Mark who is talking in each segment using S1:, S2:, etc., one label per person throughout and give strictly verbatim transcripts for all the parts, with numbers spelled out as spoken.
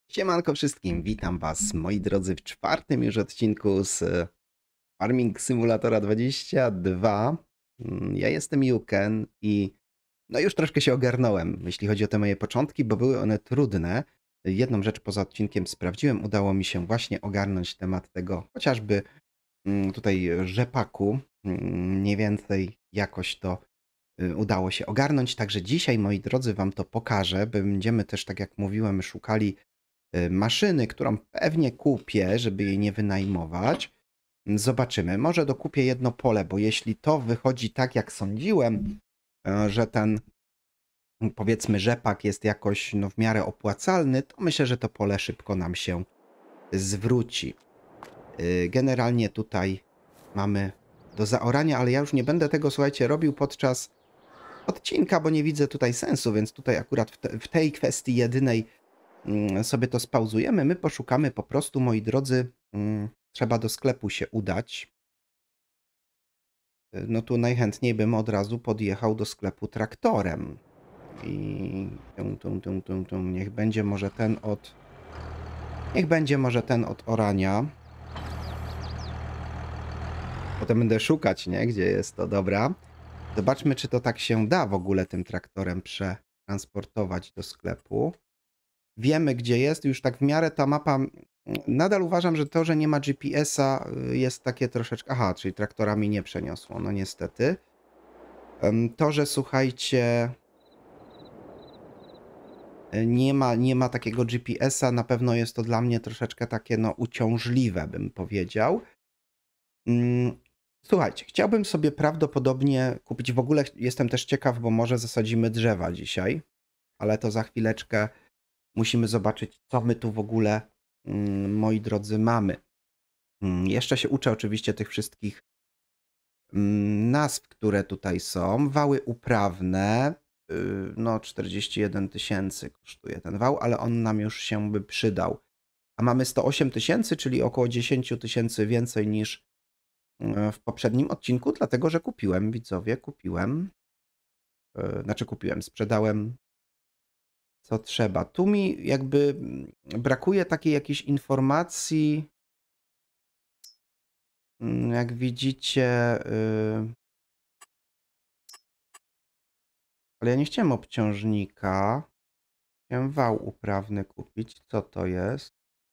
S1: Siemanko wszystkim, witam was moi drodzy w czwartym już odcinku z Farming Simulatora dwadzieścia dwa. Mm, Ja jestem Juken i no już troszkę się ogarnąłem, jeśli chodzi o te moje początki, bo były one trudne. Jedną rzecz poza odcinkiem sprawdziłem, udało mi się właśnie ogarnąć temat tego chociażby mm, tutaj rzepaku. Mm, Mniej więcej jakoś to y, udało się ogarnąć, także dzisiaj moi drodzy wam to pokażę. Będziemy też, tak jak mówiłem, szukali y, maszyny, którą pewnie kupię, żeby jej nie wynajmować. Zobaczymy. Może dokupię jedno pole, bo jeśli to wychodzi tak, jak sądziłem, y, że ten powiedzmy rzepak jest jakoś no, w miarę opłacalny, to myślę, że to pole szybko nam się zwróci. Y, Generalnie tutaj mamy do zaorania, ale ja już nie będę tego, słuchajcie, robił podczas odcinka, bo nie widzę tutaj sensu, więc tutaj akurat w, te, w tej kwestii jedynej mm, sobie to spauzujemy. My poszukamy po prostu, moi drodzy, mm, trzeba do sklepu się udać. Y, No tu najchętniej bym od razu podjechał do sklepu traktorem. I tum, tum, tum, tum, tum. Niech będzie może ten od... Niech będzie może ten od orania. Potem będę szukać, nie? Gdzie jest to, dobra. Zobaczmy, czy to tak się da w ogóle tym traktorem przetransportować do sklepu. Wiemy, gdzie jest. Już tak w miarę ta mapa... Nadal uważam, że to, że nie ma G P S-a jest takie troszeczkę... Aha, czyli traktora mi nie przeniosło, no niestety. To, że słuchajcie... Nie ma, nie ma takiego G P S-a, na pewno jest to dla mnie troszeczkę takie no uciążliwe, bym powiedział. Słuchajcie, chciałbym sobie prawdopodobnie kupić, w ogóle jestem też ciekaw, bo może zasadzimy drzewa dzisiaj, ale to za chwileczkę musimy zobaczyć, co my tu w ogóle, moi drodzy, mamy. Jeszcze się uczę oczywiście tych wszystkich nazw, które tutaj są. Wały uprawne, no czterdzieści jeden tysięcy kosztuje ten wał, ale on nam już się by przydał. A mamy sto osiem tysięcy, czyli około dziesięć tysięcy więcej niż w poprzednim odcinku, dlatego że kupiłem, widzowie, kupiłem. Znaczy kupiłem, sprzedałem co trzeba. Tu mi jakby brakuje takiej jakiejś informacji, jak widzicie, ale ja nie chciałem obciążnika. Chciałem wał uprawny kupić. Co to jest?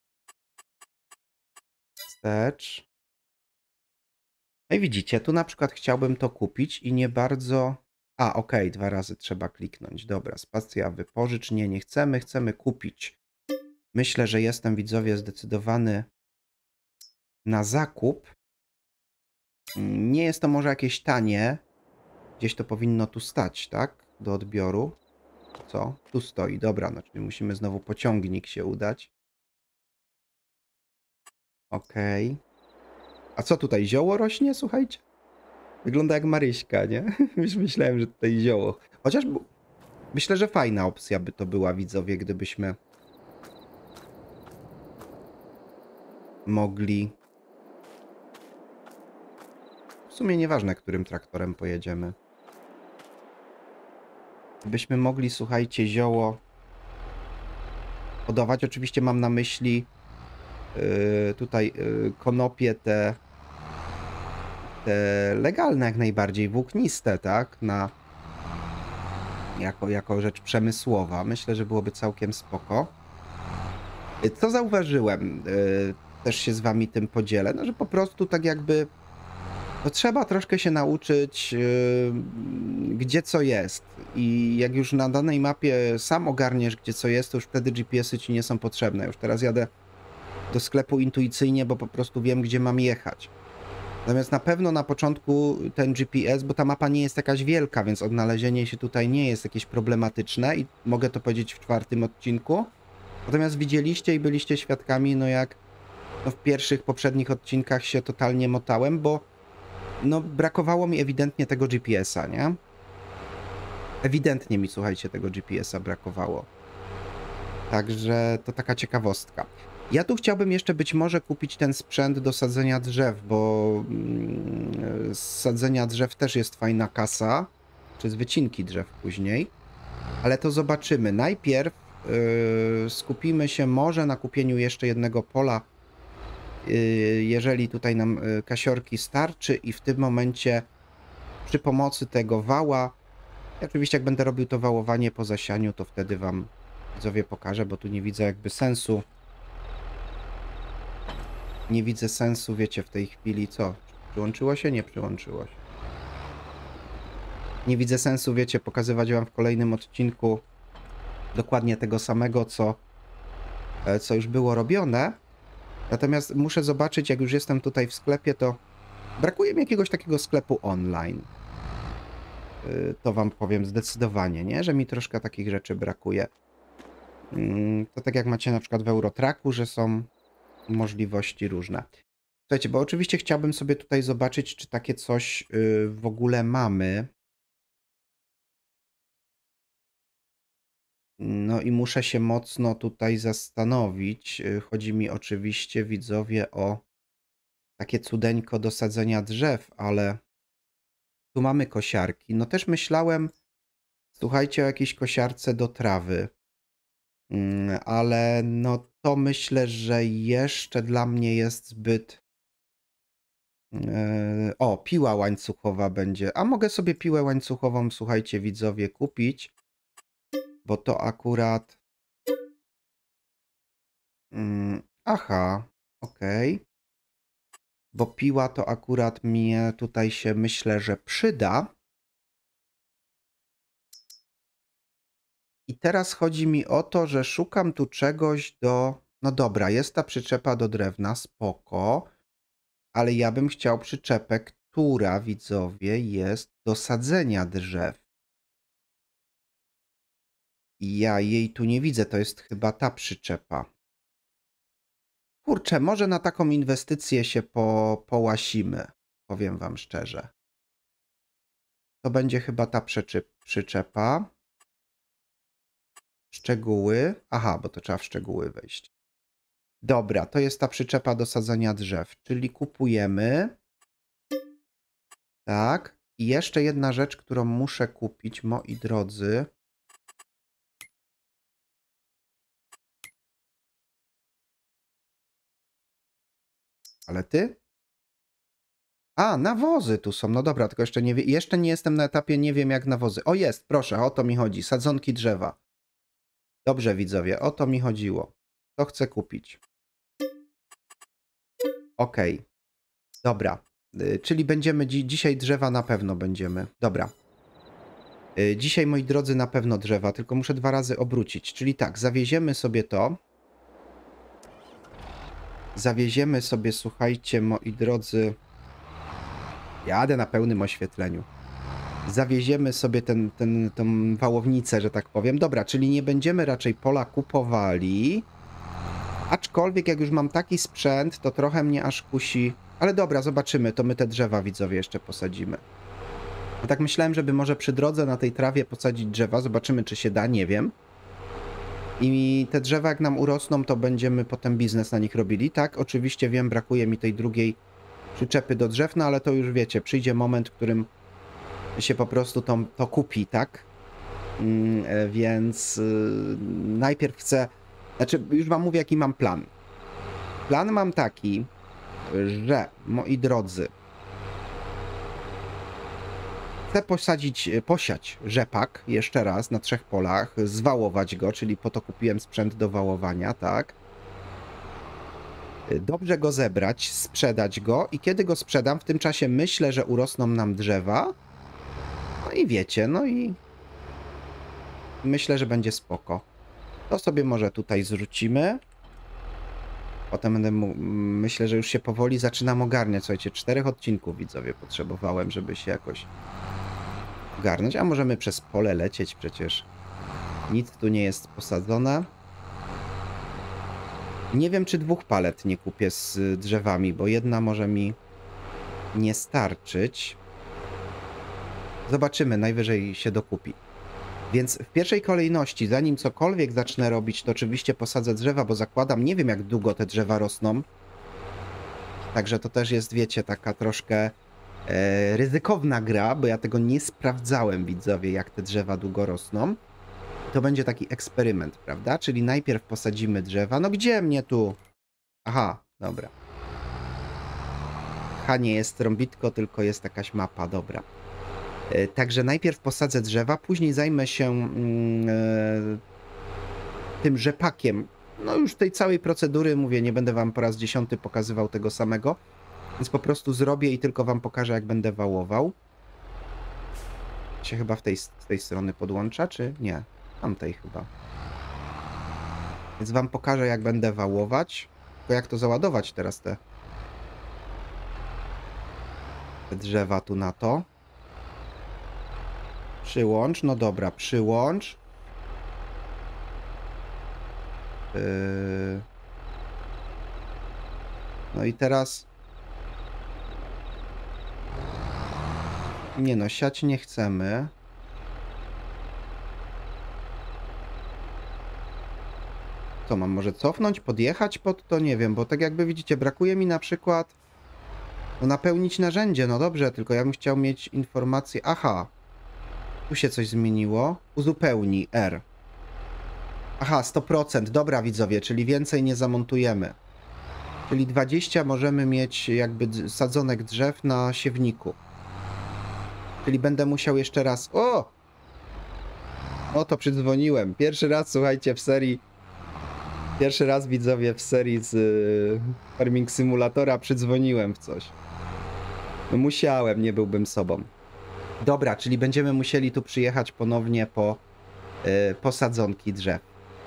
S1: Wstecz. No i widzicie, tu na przykład chciałbym to kupić i nie bardzo... A, okej, okay, dwa razy trzeba kliknąć. Dobra, spacja, wypożycz. Nie, nie chcemy, chcemy kupić. Myślę, że jestem, widzowie, zdecydowany na zakup. Nie jest to może jakieś tanie. Gdzieś to powinno tu stać, tak? Do odbioru. Co? Tu stoi, dobra, no czyli musimy znowu pociągnik się udać. Okej. Okay. A co tutaj, zioło rośnie, słuchajcie? Wygląda jak Maryśka, nie? Już myślałem, że tutaj zioło. Chociaż myślę, że fajna opcja by to była, widzowie, gdybyśmy mogli... W sumie nieważne, którym traktorem pojedziemy. Gdybyśmy mogli, słuchajcie, zioło podawać. Oczywiście mam na myśli yy, tutaj yy, konopie te, te legalne jak najbardziej, włókniste, tak? Na, jako, jako rzecz przemysłowa. Myślę, że byłoby całkiem spoko. Co zauważyłem, yy, też się z wami tym podzielę, no, że po prostu tak jakby no, trzeba troszkę się nauczyć, yy, gdzie co jest. I jak już na danej mapie sam ogarniesz, gdzie co jest, to już wtedy G P S-y ci nie są potrzebne. Już teraz jadę do sklepu intuicyjnie, bo po prostu wiem, gdzie mam jechać. Natomiast na pewno na początku ten G P S, bo ta mapa nie jest jakaś wielka, więc odnalezienie się tutaj nie jest jakieś problematyczne i mogę to powiedzieć w czwartym odcinku. Natomiast widzieliście i byliście świadkami, no jak no w pierwszych, poprzednich odcinkach się totalnie motałem, bo no brakowało mi ewidentnie tego G P S-a, nie? Ewidentnie mi, słuchajcie, tego G P S-a brakowało. Także to taka ciekawostka. Ja tu chciałbym jeszcze być może kupić ten sprzęt do sadzenia drzew, bo z sadzenia drzew też jest fajna kasa, czy z wycinki drzew później. Ale to zobaczymy. Najpierw yy, skupimy się może na kupieniu jeszcze jednego pola, yy, jeżeli tutaj nam yy, kasiorki starczy i w tym momencie przy pomocy tego wała, oczywiście jak będę robił to wałowanie po zasianiu, to wtedy wam widzowie pokażę, bo tu nie widzę jakby sensu. Nie widzę sensu, wiecie, w tej chwili co? Przyłączyło się? Nie przyłączyło się. Nie widzę sensu, wiecie, pokazywać wam w kolejnym odcinku dokładnie tego samego, co, co już było robione. Natomiast muszę zobaczyć, jak już jestem tutaj w sklepie, to brakuje mi jakiegoś takiego sklepu online. To wam powiem zdecydowanie, nie? Że mi troszkę takich rzeczy brakuje. To tak jak macie na przykład w Eurotracku, że są możliwości różne. Słuchajcie, bo oczywiście chciałbym sobie tutaj zobaczyć, czy takie coś w ogóle mamy. No i muszę się mocno tutaj zastanowić. Chodzi mi oczywiście, widzowie, o takie cudeńko do sadzenia drzew, ale tu mamy kosiarki. No też myślałem, słuchajcie, o jakiejś kosiarce do trawy. Ale no to myślę, że jeszcze dla mnie jest zbyt... O, piła łańcuchowa będzie. A mogę sobie piłę łańcuchową, słuchajcie, widzowie, kupić. Bo to akurat... Aha, okej. Okay. Bo piła to akurat mnie tutaj się, myślę, że przyda. I teraz chodzi mi o to, że szukam tu czegoś do... No dobra, jest ta przyczepa do drewna, spoko. Ale ja bym chciał przyczepę, która, widzowie, jest do sadzenia drzew. I ja jej tu nie widzę, to jest chyba ta przyczepa. Kurczę, może na taką inwestycję się po, połasimy, powiem wam szczerze. To będzie chyba ta przyczep, przyczepa. Szczegóły. Aha, bo to trzeba w szczegóły wejść. Dobra, to jest ta przyczepa do sadzenia drzew, czyli kupujemy. Tak. I jeszcze jedna rzecz, którą muszę kupić, moi drodzy. Ale ty? A, nawozy tu są. No dobra, tylko jeszcze nie, wie, jeszcze nie jestem na etapie, nie wiem jak nawozy. O, jest, proszę, o to mi chodzi. Sadzonki drzewa. Dobrze, widzowie, o to mi chodziło. To chcę kupić. Okej. Okay. Dobra. Y, czyli będziemy, dzi dzisiaj drzewa na pewno będziemy. Dobra. Y, dzisiaj, moi drodzy, na pewno drzewa, tylko muszę dwa razy obrócić. Czyli tak, zawieziemy sobie to. Zawieziemy sobie, słuchajcie, moi drodzy... Jadę na pełnym oświetleniu. Zawieziemy sobie ten, ten, tą wałownicę, że tak powiem. Dobra, czyli nie będziemy raczej pola kupowali. Aczkolwiek jak już mam taki sprzęt, to trochę mnie aż kusi. Ale dobra, zobaczymy. To my te drzewa, widzowie, jeszcze posadzimy. No tak myślałem, żeby może przy drodze na tej trawie posadzić drzewa. Zobaczymy, czy się da, nie wiem. I te drzewa jak nam urosną, to będziemy potem biznes na nich robili. Tak, oczywiście wiem, brakuje mi tej drugiej przyczepy do drzew, no ale to już wiecie, przyjdzie moment, w którym się po prostu to, to kupi, tak? Yy, więc yy, najpierw chcę, znaczy już wam mówię, jaki mam plan. Plan mam taki, że, moi drodzy, chcę posadzić, posiać rzepak jeszcze raz na trzech polach, zwałować go, czyli po to kupiłem sprzęt do wałowania, tak? Dobrze go zebrać, sprzedać go i kiedy go sprzedam, w tym czasie myślę, że urosną nam drzewa. No i wiecie, no i myślę, że będzie spoko. To sobie może tutaj zrzucimy. Potem będę mu... myślę, że już się powoli zaczynam ogarniać. Słuchajcie, czterech odcinków, widzowie, potrzebowałem, żeby się jakoś ogarnąć. A możemy przez pole lecieć, przecież nic tu nie jest posadzone. Nie wiem, czy dwóch palet nie kupię z drzewami, bo jedna może mi nie starczyć. Zobaczymy, najwyżej się dokupi. Więc w pierwszej kolejności, zanim cokolwiek zacznę robić, to oczywiście posadzę drzewa, bo zakładam, nie wiem jak długo te drzewa rosną. Także to też jest, wiecie, taka troszkę e, ryzykowna gra, bo ja tego nie sprawdzałem, widzowie, jak te drzewa długo rosną. to będzie taki eksperyment, prawda? Czyli najpierw posadzimy drzewa. No gdzie mnie tu? Aha, dobra. H nie jest trąbitko, tylko jest jakaś mapa, dobra. Yy, także najpierw posadzę drzewa, później zajmę się yy, tym rzepakiem. No już tej całej procedury, mówię, nie będę wam po raz dziesiąty pokazywał tego samego, więc po prostu zrobię i tylko wam pokażę, jak będę wałował. Się chyba w tej, z tej strony podłącza, czy nie? Tamtej chyba. Więc wam pokażę, jak będę wałować. Tylko jak to załadować teraz te, te drzewa tu na to. Przyłącz, no dobra, przyłącz. Yy... No i teraz... Nie no, siać nie chcemy. Co mam, może cofnąć, podjechać pod to? Nie wiem, bo tak jakby widzicie, brakuje mi na przykład no, napełnić narzędzie. No dobrze, tylko ja bym chciał mieć informację. Aha, tu się coś zmieniło. Uzupełnij R. Aha, sto procent. Dobra, widzowie, czyli więcej nie zamontujemy. Czyli dwadzieścia możemy mieć jakby sadzonek drzew na siewniku. Czyli będę musiał jeszcze raz... O! O, to przydzwoniłem. Pierwszy raz, słuchajcie, w serii... Pierwszy raz, widzowie, w serii z y, Farming Simulatora przydzwoniłem w coś. No musiałem, nie byłbym sobą. Dobra, czyli będziemy musieli tu przyjechać ponownie po y, posadzonki drzew.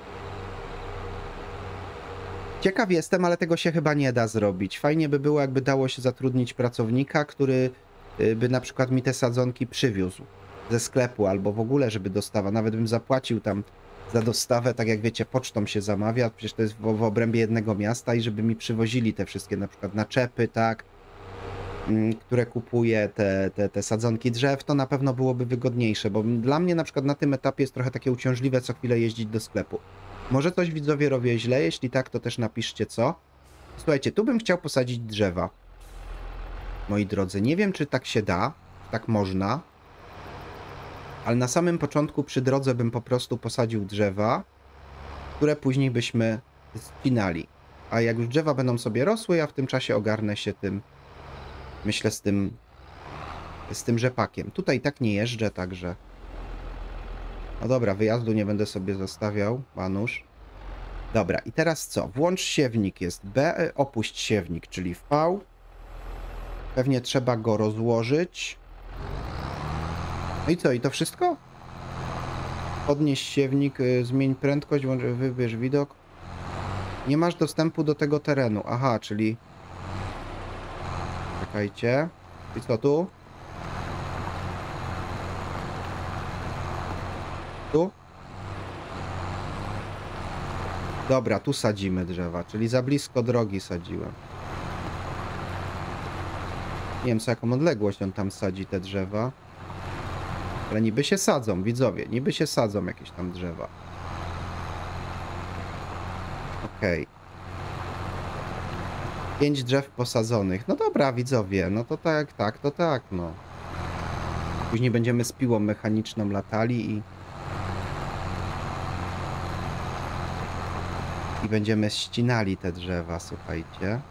S1: Ciekaw jestem, ale tego się chyba nie da zrobić. Fajnie by było, jakby dało się zatrudnić pracownika, który y, by na przykład mi te sadzonki przywiózł ze sklepu, albo w ogóle, żeby dostawa. Nawet bym zapłacił tam za dostawę, tak jak wiecie, pocztą się zamawia, przecież to jest w, w obrębie jednego miasta i żeby mi przywozili te wszystkie na przykład naczepy, tak, mm, które kupuję, te, te, te sadzonki drzew, to na pewno byłoby wygodniejsze, bo dla mnie na przykład na tym etapie jest trochę takie uciążliwe co chwilę jeździć do sklepu. Może coś widzowie robię źle, jeśli tak, to też napiszcie co. Słuchajcie, tu bym chciał posadzić drzewa. Moi drodzy, nie wiem czy tak się da, tak można. Ale na samym początku przy drodze bym po prostu posadził drzewa, które później byśmy ścinali. A jak już drzewa będą sobie rosły, ja w tym czasie ogarnę się tym, myślę, z tym, z tym rzepakiem. Tutaj i tak nie jeżdżę, także... No dobra, wyjazdu nie będę sobie zostawiał, Manusz. Dobra, i teraz co? Włącz siewnik jest B, opuść siewnik, czyli V. Pewnie trzeba go rozłożyć. No i co? I to wszystko? Podnieś siewnik, zmień prędkość, wybierz widok. Nie masz dostępu do tego terenu. Aha, czyli... Czekajcie. I co tu? Tu? Dobra, tu sadzimy drzewa, czyli za blisko drogi sadziłem. Nie wiem, co jaką odległość on tam sadzi te drzewa. Ale niby się sadzą, widzowie. Niby się sadzą jakieś tam drzewa. Okej. Okay. Pięć drzew posadzonych. No dobra, widzowie. No to tak, tak, to tak, no. Później będziemy z piłą mechaniczną latali i... I będziemy ścinali te drzewa, słuchajcie.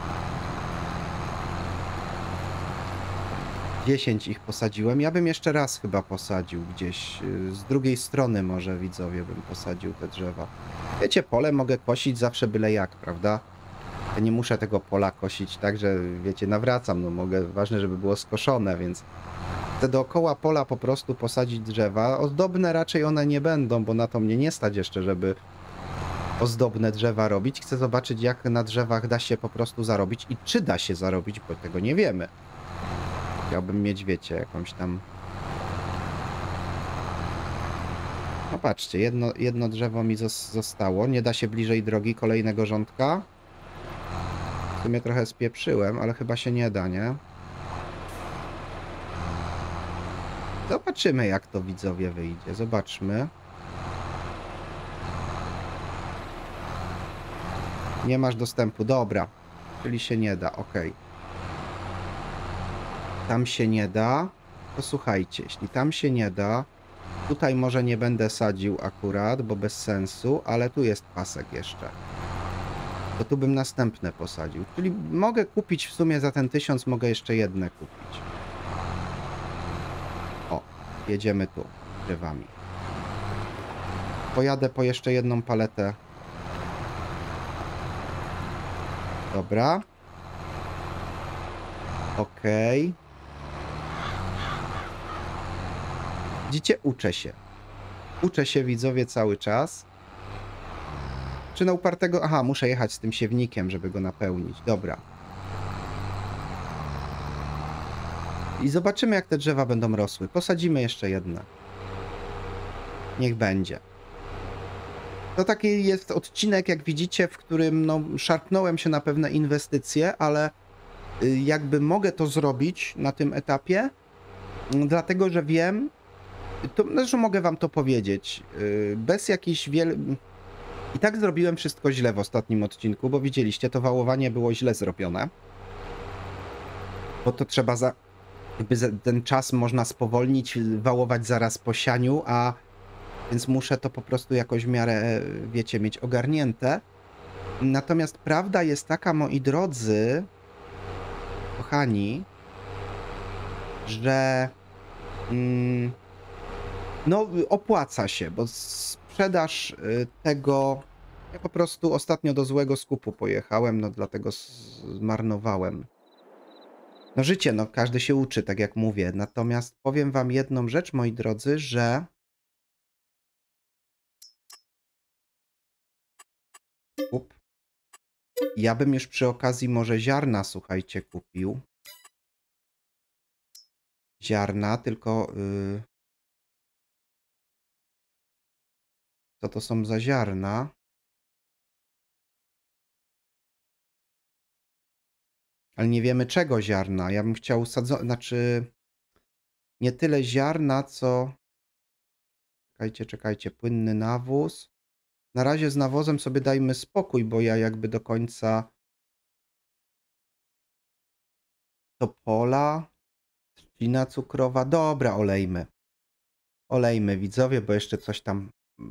S1: dziesięć ich posadziłem. Ja bym jeszcze raz chyba posadził gdzieś. Z drugiej strony może, widzowie, bym posadził te drzewa. Wiecie, pole mogę kosić zawsze byle jak, prawda? Ja nie muszę tego pola kosić tak, że wiecie, nawracam. No mogę, ważne, żeby było skoszone, więc chcę dookoła pola po prostu posadzić drzewa. Ozdobne raczej one nie będą, bo na to mnie nie stać jeszcze, żeby ozdobne drzewa robić. Chcę zobaczyć, jak na drzewach da się po prostu zarobić i czy da się zarobić, bo tego nie wiemy. Chciałbym mieć, wiecie, jakąś tam... No patrzcie, jedno, jedno drzewo mi zostało. Nie da się bliżej drogi kolejnego rządka. W sumie trochę spieprzyłem, ale chyba się nie da, nie? Zobaczymy, jak to, widzowie, wyjdzie. Zobaczmy. Nie masz dostępu. Dobra. Czyli się nie da. Ok. Tam się nie da. To słuchajcie, jeśli tam się nie da, Tutaj może nie będę sadził akurat, bo bez sensu, ale tu jest pasek jeszcze. To tu bym następne posadził. Czyli mogę kupić w sumie za ten tysiąc, mogę jeszcze jedne kupić. O, jedziemy tu drzewami. Pojadę po jeszcze jedną paletę. Dobra. Okej. Okay. Widzicie? Uczę się. Uczę się, widzowie, cały czas. Czy na upartego... Aha, muszę jechać z tym siewnikiem, żeby go napełnić. Dobra. I zobaczymy, jak te drzewa będą rosły. Posadzimy jeszcze jedne. Niech będzie. To taki jest odcinek, jak widzicie, w którym no, szarpnąłem się na pewne inwestycje, ale jakby mogę to zrobić na tym etapie, dlatego, że wiem, to znaczy mogę wam to powiedzieć, bez jakichś wiel... I tak zrobiłem wszystko źle w ostatnim odcinku, bo widzieliście, to wałowanie było źle zrobione. Bo to trzeba za... Jakby ten czas można spowolnić, wałować zaraz po sianiu, a więc muszę to po prostu jakoś w miarę, wiecie, mieć ogarnięte. Natomiast prawda jest taka, moi drodzy, kochani, że mm, no opłaca się, bo sprzedaż tego... Ja po prostu ostatnio do złego skupu pojechałem, no dlatego zmarnowałem. No życie, no każdy się uczy, tak jak mówię. Natomiast powiem wam jedną rzecz, moi drodzy, że Up. ja bym już przy okazji może ziarna, słuchajcie, kupił. Ziarna, tylko... Yy... Co to są za ziarna? Ale nie wiemy czego ziarna. Ja bym chciał sadzować, znaczy nie tyle ziarna, co... Czekajcie, czekajcie, płynny nawóz. Na razie z nawozem sobie dajmy spokój, bo ja jakby do końca... Topola, trzcina cukrowa. Dobra, olejmy. Olejmy, widzowie, bo jeszcze coś tam...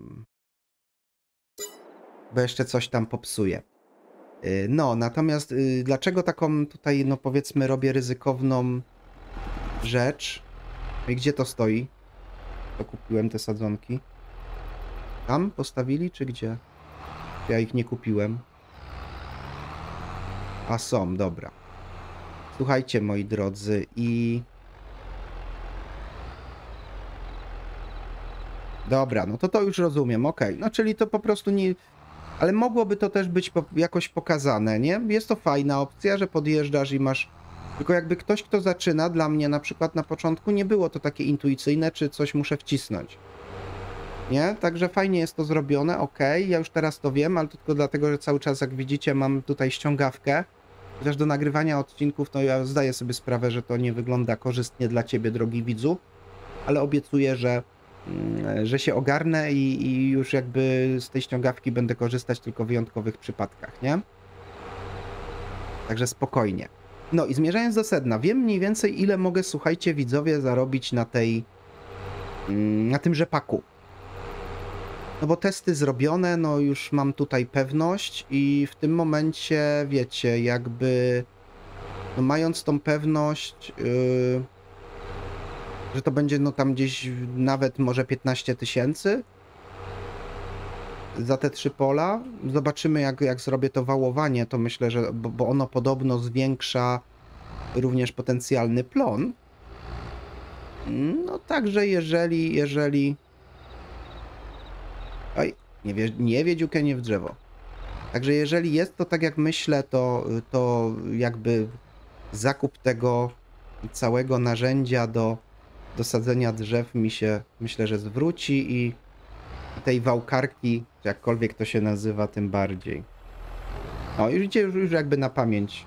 S1: Bo jeszcze coś tam popsuje. No, natomiast y, dlaczego taką tutaj, no powiedzmy, robię ryzykowną rzecz? I gdzie to stoi? To kupiłem te sadzonki. Tam postawili, czy gdzie? Ja ich nie kupiłem. A są, dobra. Słuchajcie, moi drodzy, i... Dobra, no to to już rozumiem, okej. No czyli to po prostu nie... Ale mogłoby to też być po, jakoś pokazane, nie? Jest to fajna opcja, że podjeżdżasz i masz... Tylko jakby ktoś, kto zaczyna, dla mnie na przykład na początku nie było to takie intuicyjne, czy coś muszę wcisnąć. Nie? Także fajnie jest to zrobione, okej. Ja już teraz to wiem, ale to tylko dlatego, że cały czas, jak widzicie, mam tutaj ściągawkę. Chociaż do nagrywania odcinków, to ja zdaję sobie sprawę, że to nie wygląda korzystnie dla ciebie, drogi widzu. Ale obiecuję, że... że się ogarnę i, i już jakby z tej ściągawki będę korzystać tylko w wyjątkowych przypadkach, nie? Także spokojnie. No i zmierzając do sedna, wiem mniej więcej ile mogę, słuchajcie, widzowie, zarobić na tej... na tym rzepaku. No bo testy zrobione, no już mam tutaj pewność i w tym momencie, wiecie, jakby... No mając tą pewność... Yy... że to będzie no tam gdzieś nawet może piętnaście tysięcy za te trzy pola. Zobaczymy, jak, jak zrobię to wałowanie, to myślę, że bo, bo ono podobno zwiększa również potencjalny plon. No także jeżeli, jeżeli... Oj, nie, wie, nie wiedziukę, nie w drzewo. Także jeżeli jest to tak jak myślę, to, to jakby zakup tego całego narzędzia do do sadzenia drzew mi się, myślę, że zwróci i tej wałkarki, czy jakkolwiek to się nazywa, tym bardziej. O, już idzie już, już jakby na pamięć.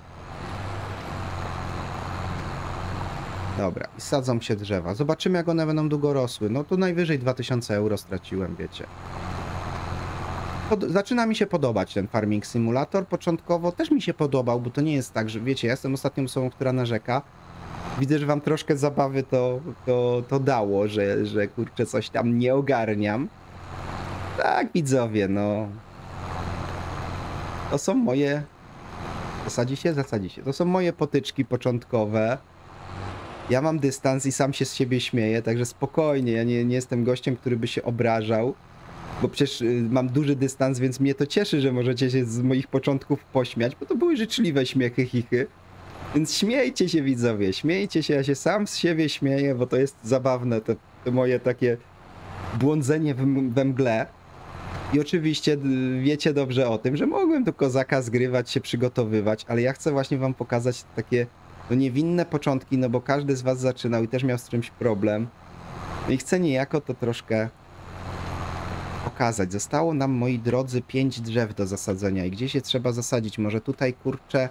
S1: Dobra, i sadzą się drzewa. Zobaczymy, jak one będą długo rosły. No to najwyżej dwa tysiące euro straciłem, wiecie. Pod... Zaczyna mi się podobać ten Farming Simulator. Początkowo też mi się podobał, bo to nie jest tak, że wiecie, ja jestem ostatnią osobą, która narzeka. Widzę, że wam troszkę zabawy to, to, to dało, że, że kurczę coś tam nie ogarniam. Tak, widzowie, no. To są moje... Zasadzi się? Zasadzi się. To są moje potyczki początkowe. Ja mam dystans i sam się z siebie śmieję, także spokojnie. Ja nie, nie jestem gościem, który by się obrażał. Bo przecież mam duży dystans, więc mnie to cieszy, że możecie się z moich początków pośmiać, bo to były życzliwe śmiechy, chichy. Więc śmiejcie się, widzowie, śmiejcie się, ja się sam z siebie śmieję, bo to jest zabawne, to, to moje takie błądzenie w, we mgle. I oczywiście wiecie dobrze o tym, że mogłem do kozaka zgrywać, się przygotowywać, ale ja chcę właśnie wam pokazać takie no, niewinne początki, no bo każdy z was zaczynał i też miał z czymś problem. No i chcę niejako to troszkę pokazać. Zostało nam, moi drodzy, pięć drzew do zasadzenia i gdzieś je trzeba zasadzić. Może tutaj, kurczę,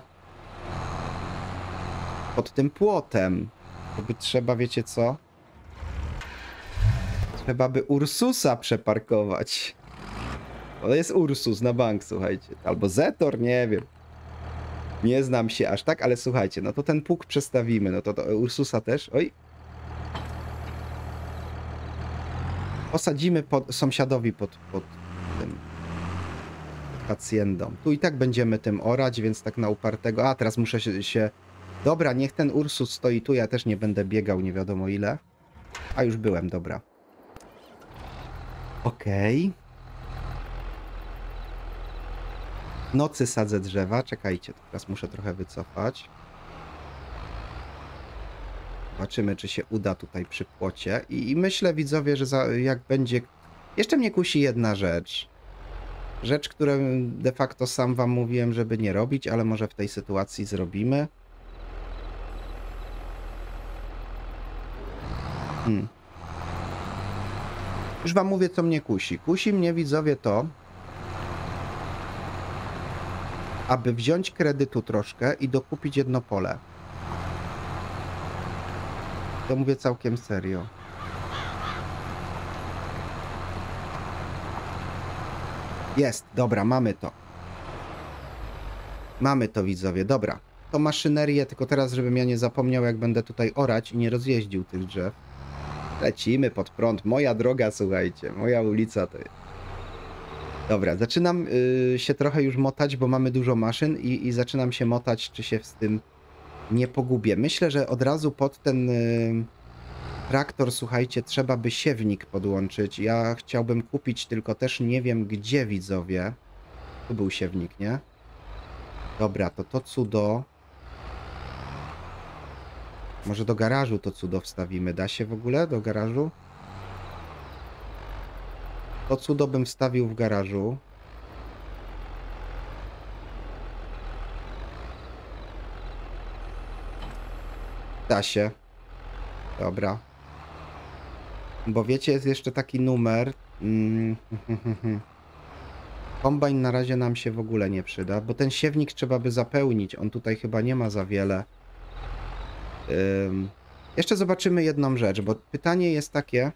S1: pod tym płotem. To by trzeba, wiecie co? Trzeba by Ursusa przeparkować. To jest Ursus na bank, słuchajcie. Albo Zetor, nie wiem. Nie znam się aż tak, ale słuchajcie, no to ten pług przestawimy. No to, to Ursusa też. Oj. Posadzimy pod, sąsiadowi pod, pod tym pod hacjendą. Tu i tak będziemy tym orać, więc tak na upartego. A, teraz muszę się, się... Dobra, niech ten Ursus stoi tu, ja też nie będę biegał nie wiadomo ile. A już byłem, dobra. Okej. Okay. Nocy sadzę drzewa. Czekajcie, teraz muszę trochę wycofać. Zobaczymy, czy się uda tutaj przy płocie. I, i myślę, widzowie, że za, jak będzie... Jeszcze mnie kusi jedna rzecz. Rzecz, którą de facto sam wam mówiłem, żeby nie robić, ale może w tej sytuacji zrobimy. Hmm. Już wam mówię, co mnie kusi. Kusi mnie, widzowie, to, aby wziąć kredytu troszkę i dokupić jedno pole. To mówię całkiem serio. Jest, dobra, mamy to. Mamy to, widzowie, dobra. To maszynerię, tylko teraz, żebym ja nie zapomniał, jak będę tutaj orać i nie rozjeździł tych drzew. Lecimy pod prąd. Moja droga, słuchajcie, moja ulica to jest. Dobra, zaczynam y, się trochę już motać, bo mamy dużo maszyn i, i zaczynam się motać, czy się z tym nie pogubię. Myślę, że od razu pod ten y, traktor, słuchajcie, trzeba by siewnik podłączyć. Ja chciałbym kupić, tylko też nie wiem gdzie, widzowie. Tu był siewnik, nie? Dobra, to to cudo. Może do garażu to cudo wstawimy. Da się w ogóle do garażu? To cudo bym wstawił w garażu. Da się. Dobra. Bo wiecie, jest jeszcze taki numer. Mm. Kombajn na razie nam się w ogóle nie przyda, bo ten siewnik trzeba by zapełnić. On tutaj chyba nie ma za wiele. Ym. Jeszcze zobaczymy jedną rzecz, bo pytanie jest takie...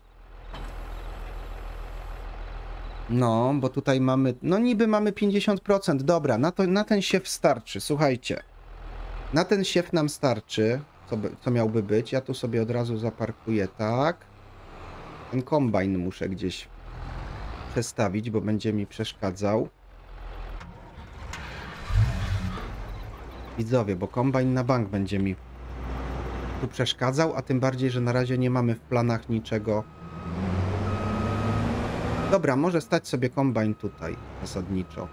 S1: No, bo tutaj mamy... No niby mamy pięćdziesiąt procent. Dobra, na, to, na ten siew starczy. Słuchajcie. Na ten siew nam starczy. Co, by, co miałby być? Ja tu sobie od razu zaparkuję tak. Ten kombajn muszę gdzieś przestawić, bo będzie mi przeszkadzał. Widzowie, bo kombajn na bank będzie mi tu przeszkadzał, a tym bardziej, że na razie nie mamy w planach niczego. Dobra, może stać sobie kombajn tutaj zasadniczo.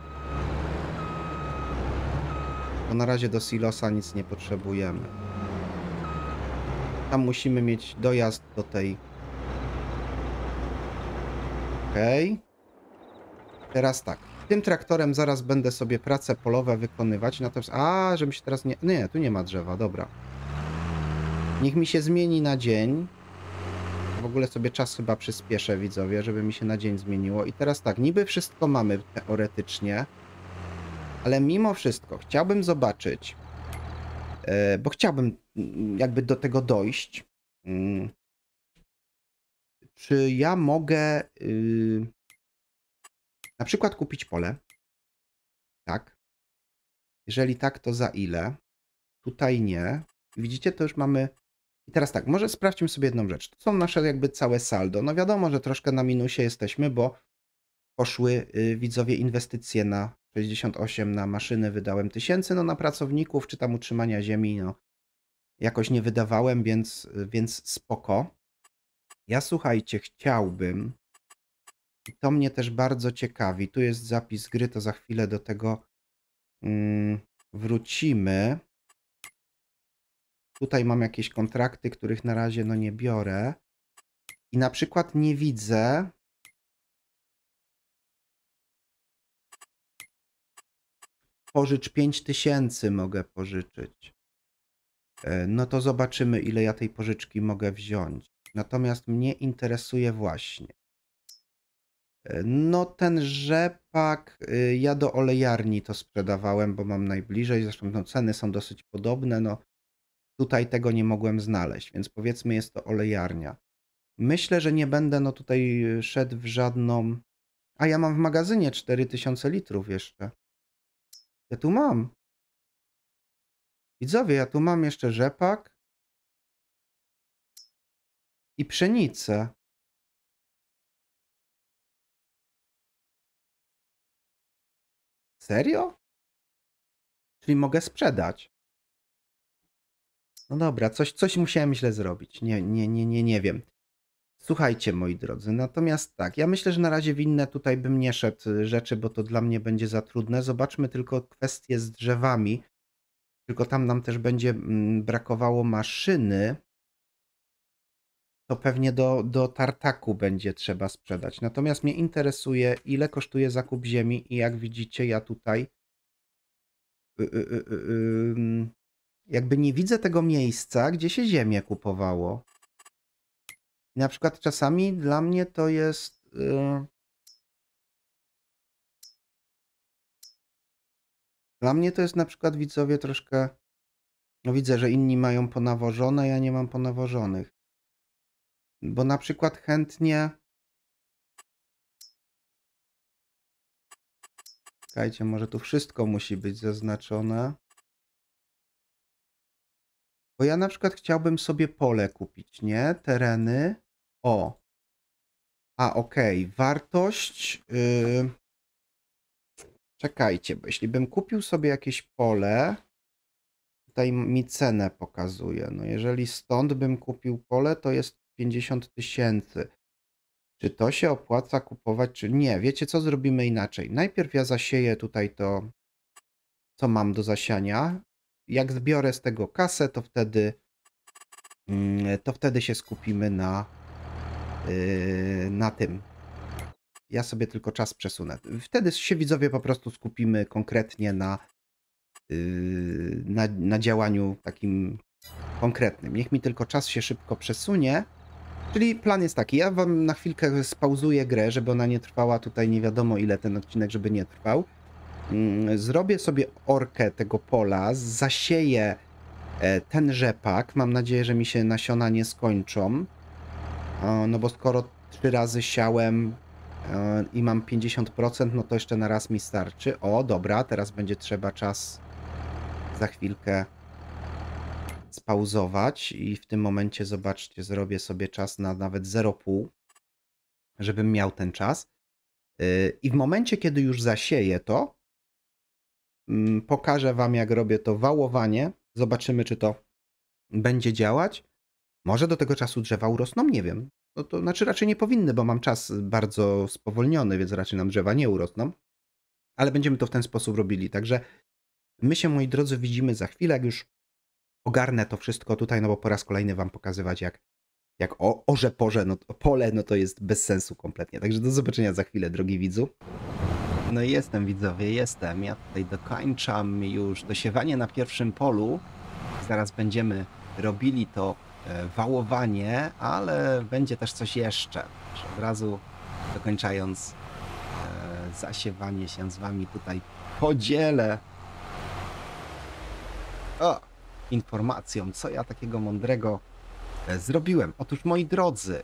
S1: Bo na razie do silosa nic nie potrzebujemy. Tam musimy mieć dojazd do tej... Okej. Okay. Teraz tak. Tym traktorem zaraz będę sobie prace polowe wykonywać. Natomiast... A, żebym się teraz nie... Nie, tu nie ma drzewa, dobra. Niech mi się zmieni na dzień. W ogóle sobie czas chyba przyspieszę, widzowie, żeby mi się na dzień zmieniło. I teraz tak, niby wszystko mamy teoretycznie. Ale mimo wszystko chciałbym zobaczyć... Yy, bo chciałbym jakby do tego dojść. Yy. Czy ja mogę yy, na przykład kupić pole? Tak. Jeżeli tak, to za ile? Tutaj nie. Widzicie, to już mamy I teraz tak, może sprawdźmy sobie jedną rzecz. To są nasze jakby całe saldo. No wiadomo, że troszkę na minusie jesteśmy, bo poszły y, widzowie inwestycje na sześćdziesiąt osiem, na maszyny wydałem tysięcy, no na pracowników czy tam utrzymania ziemi, no jakoś nie wydawałem, więc, więc spoko. Ja słuchajcie, chciałbym, i to mnie też bardzo ciekawi, tu jest zapis gry, to za chwilę do tego mm, wrócimy. Tutaj mam jakieś kontrakty, których na razie no nie biorę. I na przykład nie widzę... Pożycz pięć tysięcy mogę pożyczyć. No to zobaczymy, ile ja tej pożyczki mogę wziąć. Natomiast mnie interesuje właśnie. No ten rzepak, ja do olejarni to sprzedawałem, bo mam najbliżej. Zresztą no, ceny są dosyć podobne. No, tutaj tego nie mogłem znaleźć, więc powiedzmy jest to olejarnia. Myślę, że nie będę no tutaj szedł w żadną... A ja mam w magazynie cztery tysiące litrów jeszcze. Ja tu mam. Widzowie, ja tu mam jeszcze rzepak i pszenicę. Serio? Czyli mogę sprzedać. No dobra, coś, coś musiałem źle zrobić. Nie, nie, nie, nie, nie wiem. Słuchajcie, moi drodzy, natomiast tak, ja myślę, że na razie w inne tutaj bym nie szedł rzeczy, bo to dla mnie będzie za trudne. Zobaczmy tylko kwestię z drzewami. Tylko tam nam też będzie brakowało maszyny. To pewnie do, do tartaku będzie trzeba sprzedać. Natomiast mnie interesuje, ile kosztuje zakup ziemi i jak widzicie, ja tutaj yy, yy, yy, jakby nie widzę tego miejsca, gdzie się ziemię kupowało. I na przykład czasami dla mnie to jest... Yy, dla mnie to jest na przykład, widzowie, troszkę... No widzę, że inni mają ponawożone, ja nie mam ponawożonych. Bo na przykład chętnie... Czekajcie, może tu wszystko musi być zaznaczone. Bo ja na przykład chciałbym sobie pole kupić, nie? Tereny. O. A, okej. Okay. Wartość... Yy... Czekajcie, bo jeśli bym kupił sobie jakieś pole... Tutaj mi cenę pokazuje. No jeżeli stąd bym kupił pole, to jest pięćdziesiąt tysięcy. Czy to się opłaca kupować, czy nie? Wiecie co? Zrobimy inaczej. Najpierw ja zasieję tutaj to, co mam do zasiania. Jak zbiorę z tego kasę, to wtedy to wtedy się skupimy na yy, na tym. Ja sobie tylko czas przesunę. Wtedy się, widzowie, po prostu skupimy konkretnie na yy, na, na działaniu takim konkretnym. Niech mi tylko czas się szybko przesunie. Czyli plan jest taki, ja wam na chwilkę spauzuję grę, żeby ona nie trwała tutaj nie wiadomo ile ten odcinek, żeby nie trwał. Zrobię sobie orkę tego pola, zasieję ten rzepak. Mam nadzieję, że mi się nasiona nie skończą. No bo skoro trzy razy siałem i mam pięćdziesiąt procent, no to jeszcze na raz mi starczy. O, dobra, teraz będzie trzeba czas za chwilkę spauzować i w tym momencie, zobaczcie, zrobię sobie czas na nawet zero przecinek pięć, żebym miał ten czas. I w momencie, kiedy już zasieję to, pokażę wam, jak robię to wałowanie. Zobaczymy, czy to będzie działać. Może do tego czasu drzewa urosną? Nie wiem. No to znaczy raczej nie powinny, bo mam czas bardzo spowolniony, więc raczej nam drzewa nie urosną. Ale będziemy to w ten sposób robili. Także my się, moi drodzy, widzimy za chwilę, jak już ogarnę to wszystko tutaj, no bo po raz kolejny wam pokazywać, jak, jak o, orze porze, no, pole, no to jest bez sensu kompletnie. Także do zobaczenia za chwilę, drogi widzu. No i jestem, widzowie, jestem. Ja tutaj dokończam już dosiewanie na pierwszym polu. Zaraz będziemy robili to wałowanie, ale będzie też coś jeszcze. Od razu dokończając zasiewanie się z wami tutaj podzielę o, informacją, co ja takiego mądrego zrobiłem. Otóż, moi drodzy,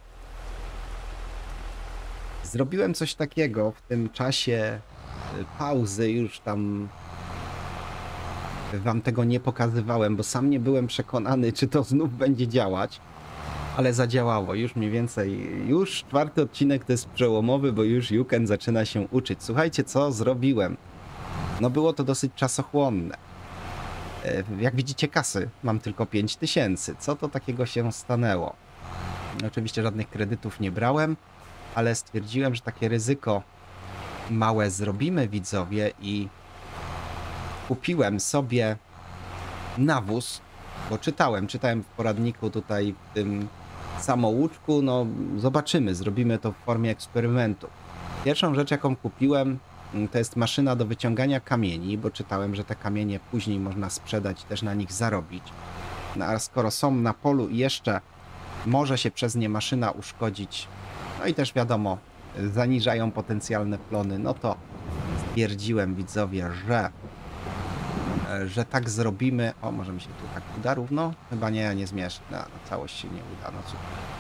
S1: zrobiłem coś takiego w tym czasie pauzy, już tam wam tego nie pokazywałem, bo sam nie byłem przekonany, czy to znów będzie działać. Ale zadziałało, już mniej więcej, już czwarty odcinek to jest przełomowy, bo już Yuken zaczyna się uczyć. Słuchajcie, co zrobiłem. No było to dosyć czasochłonne. E, Jak widzicie, kasy mam tylko pięć tysięcy. Co to takiego się stanęło? Oczywiście żadnych kredytów nie brałem, ale stwierdziłem, że takie ryzyko małe zrobimy, widzowie, i kupiłem sobie nawóz, bo czytałem, czytałem w poradniku tutaj w tym samouczku, no zobaczymy, zrobimy to w formie eksperymentu. Pierwszą rzecz, jaką kupiłem, to jest maszyna do wyciągania kamieni, bo czytałem, że te kamienie później można sprzedać i też na nich zarobić. No a skoro są na polu i jeszcze może się przez nie maszyna uszkodzić, no i też wiadomo, zaniżają potencjalne plony, no to stwierdziłem, widzowie, że że tak zrobimy. O, może mi się tu tak uda równo? Chyba nie, nie zmierzę. No, no, całość się nie uda, no super.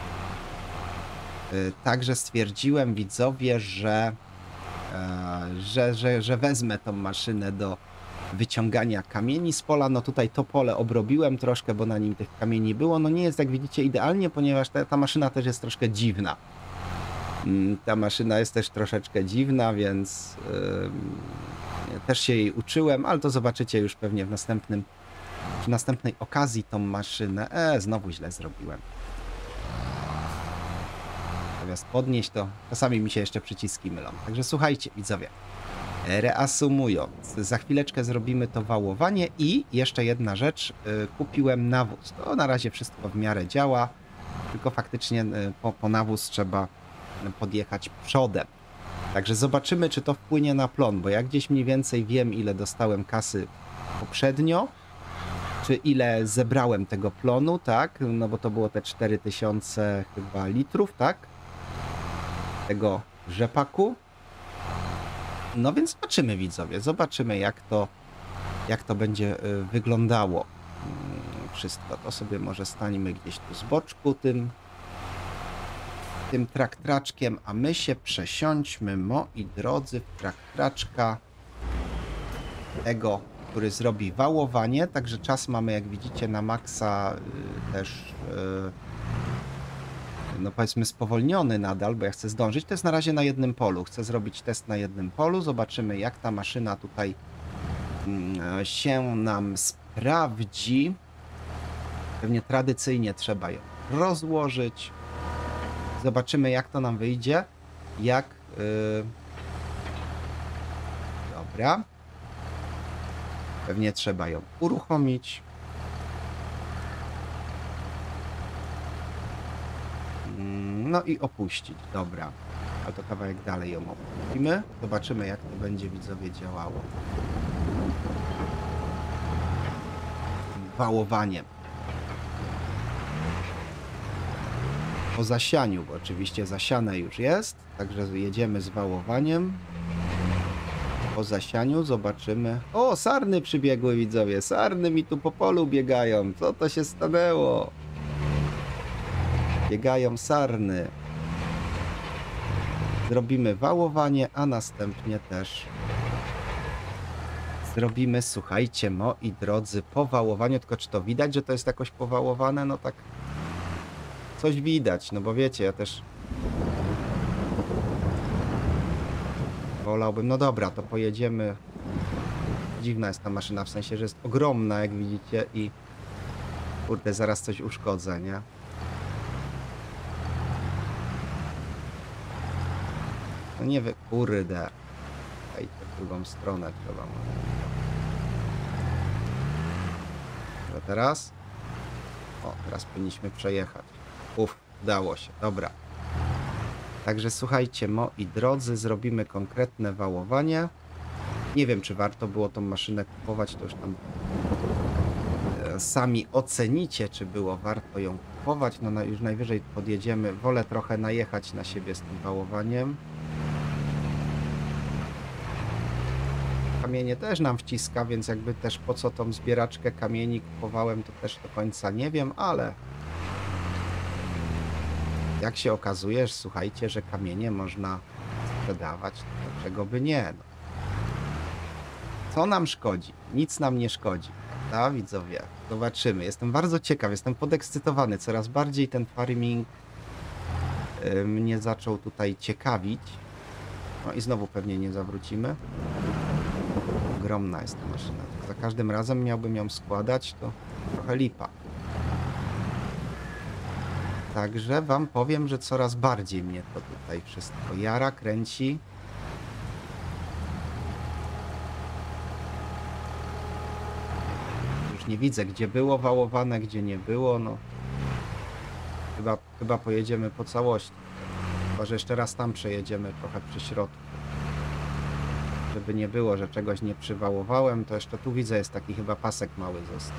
S1: Yy, Także stwierdziłem, widzowie, że, e, że, że, że wezmę tą maszynę do wyciągania kamieni z pola. No tutaj to pole obrobiłem troszkę, bo na nim tych kamieni było. No nie jest, jak widzicie, idealnie, ponieważ ta, ta maszyna też jest troszkę dziwna. Mm, Ta maszyna jest też troszeczkę dziwna, więc yy, też się jej uczyłem, ale to zobaczycie już pewnie w następnym, w następnej okazji tą maszynę. E, znowu źle zrobiłem. Zamiast podnieść, to czasami mi się jeszcze przyciski mylą. Także słuchajcie, widzowie. Reasumując, za chwileczkę zrobimy to wałowanie i jeszcze jedna rzecz, yy, kupiłem nawóz. To na razie wszystko w miarę działa, tylko faktycznie yy, po, po nawóz trzeba podjechać przodem. Także zobaczymy, czy to wpłynie na plon, bo ja gdzieś mniej więcej wiem, ile dostałem kasy poprzednio, czy ile zebrałem tego plonu, tak? No bo to było te cztery tysiące chyba litrów, tak? Tego rzepaku. No więc zobaczymy, widzowie, zobaczymy, jak to, jak to będzie y, wyglądało. Mm, Wszystko to sobie może stańmy gdzieś tu z boczku tym tym traktraczkiem, a my się przesiądźmy, moi drodzy, w traktraczka tego, który zrobi wałowanie, także czas mamy, jak widzicie, na maksa y, też y, no powiedzmy spowolniony nadal, bo ja chcę zdążyć. To jest na razie na jednym polu, chcę zrobić test na jednym polu, zobaczymy, jak ta maszyna tutaj y, się nam sprawdzi. Pewnie tradycyjnie trzeba ją rozłożyć. Zobaczymy, jak to nam wyjdzie. Jak... Yy... Dobra. Pewnie trzeba ją uruchomić. No i opuścić. Dobra. Ale to kawałek dalej ją opuścimy. Zobaczymy, jak to będzie, widzowie, działało. Wałowaniem. Po zasianiu, bo oczywiście zasiane już jest, także jedziemy z wałowaniem. Po zasianiu zobaczymy... O, sarny przybiegły, widzowie, sarny mi tu po polu biegają, co to się stanęło? Biegają sarny. Zrobimy wałowanie, a następnie też zrobimy, słuchajcie, moi drodzy, po wałowaniu, tylko czy to widać, że to jest jakoś powałowane? No tak... Coś widać, no bo wiecie, ja też wolałbym, no dobra, to pojedziemy. Dziwna jest ta maszyna, w sensie, że jest ogromna, jak widzicie, i kurde, zaraz coś uszkodzę, nie? No nie wy... kurde. Ej, w drugą stronę trzeba. Dobra, teraz? O, teraz powinniśmy przejechać. Uff, udało się, dobra. Także słuchajcie, moi drodzy, zrobimy konkretne wałowanie. Nie wiem, czy warto było tą maszynę kupować, to już tam e, sami ocenicie, czy było warto ją kupować. No na, już najwyżej podjedziemy. Wolę trochę najechać na siebie z tym wałowaniem. Kamienie też nam wciska, więc jakby też po co tą zbieraczkę kamieni kupowałem, to też do końca nie wiem, ale jak się okazuje, że słuchajcie, że kamienie można sprzedawać, to dlaczego by nie? No. Co nam szkodzi? Nic nam nie szkodzi, prawda, widzowie? Zobaczymy. Jestem bardzo ciekaw, jestem podekscytowany. Coraz bardziej ten farming yy, mnie zaczął tutaj ciekawić. No i znowu pewnie nie zawrócimy. Ogromna jest ta maszyna. Za każdym razem miałbym ją składać, to trochę lipa. Także wam powiem, że coraz bardziej mnie to tutaj wszystko jara, kręci. Już nie widzę, gdzie było wałowane, gdzie nie było, no. Chyba, chyba pojedziemy po całości. Chyba, że jeszcze raz tam przejedziemy trochę przy środku. Żeby nie było, że czegoś nie przywałowałem, to jeszcze tu widzę, jest taki chyba pasek mały został.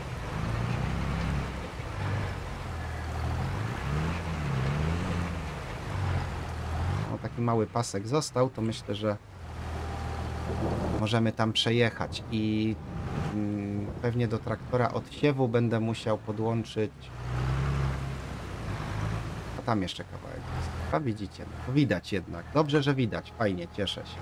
S1: No, taki mały pasek został, to myślę, że możemy tam przejechać i mm, pewnie do traktora odsiewu będę musiał podłączyć. A tam jeszcze kawałek jest. A widzicie, no to widać jednak. Dobrze, że widać. Fajnie, cieszę się.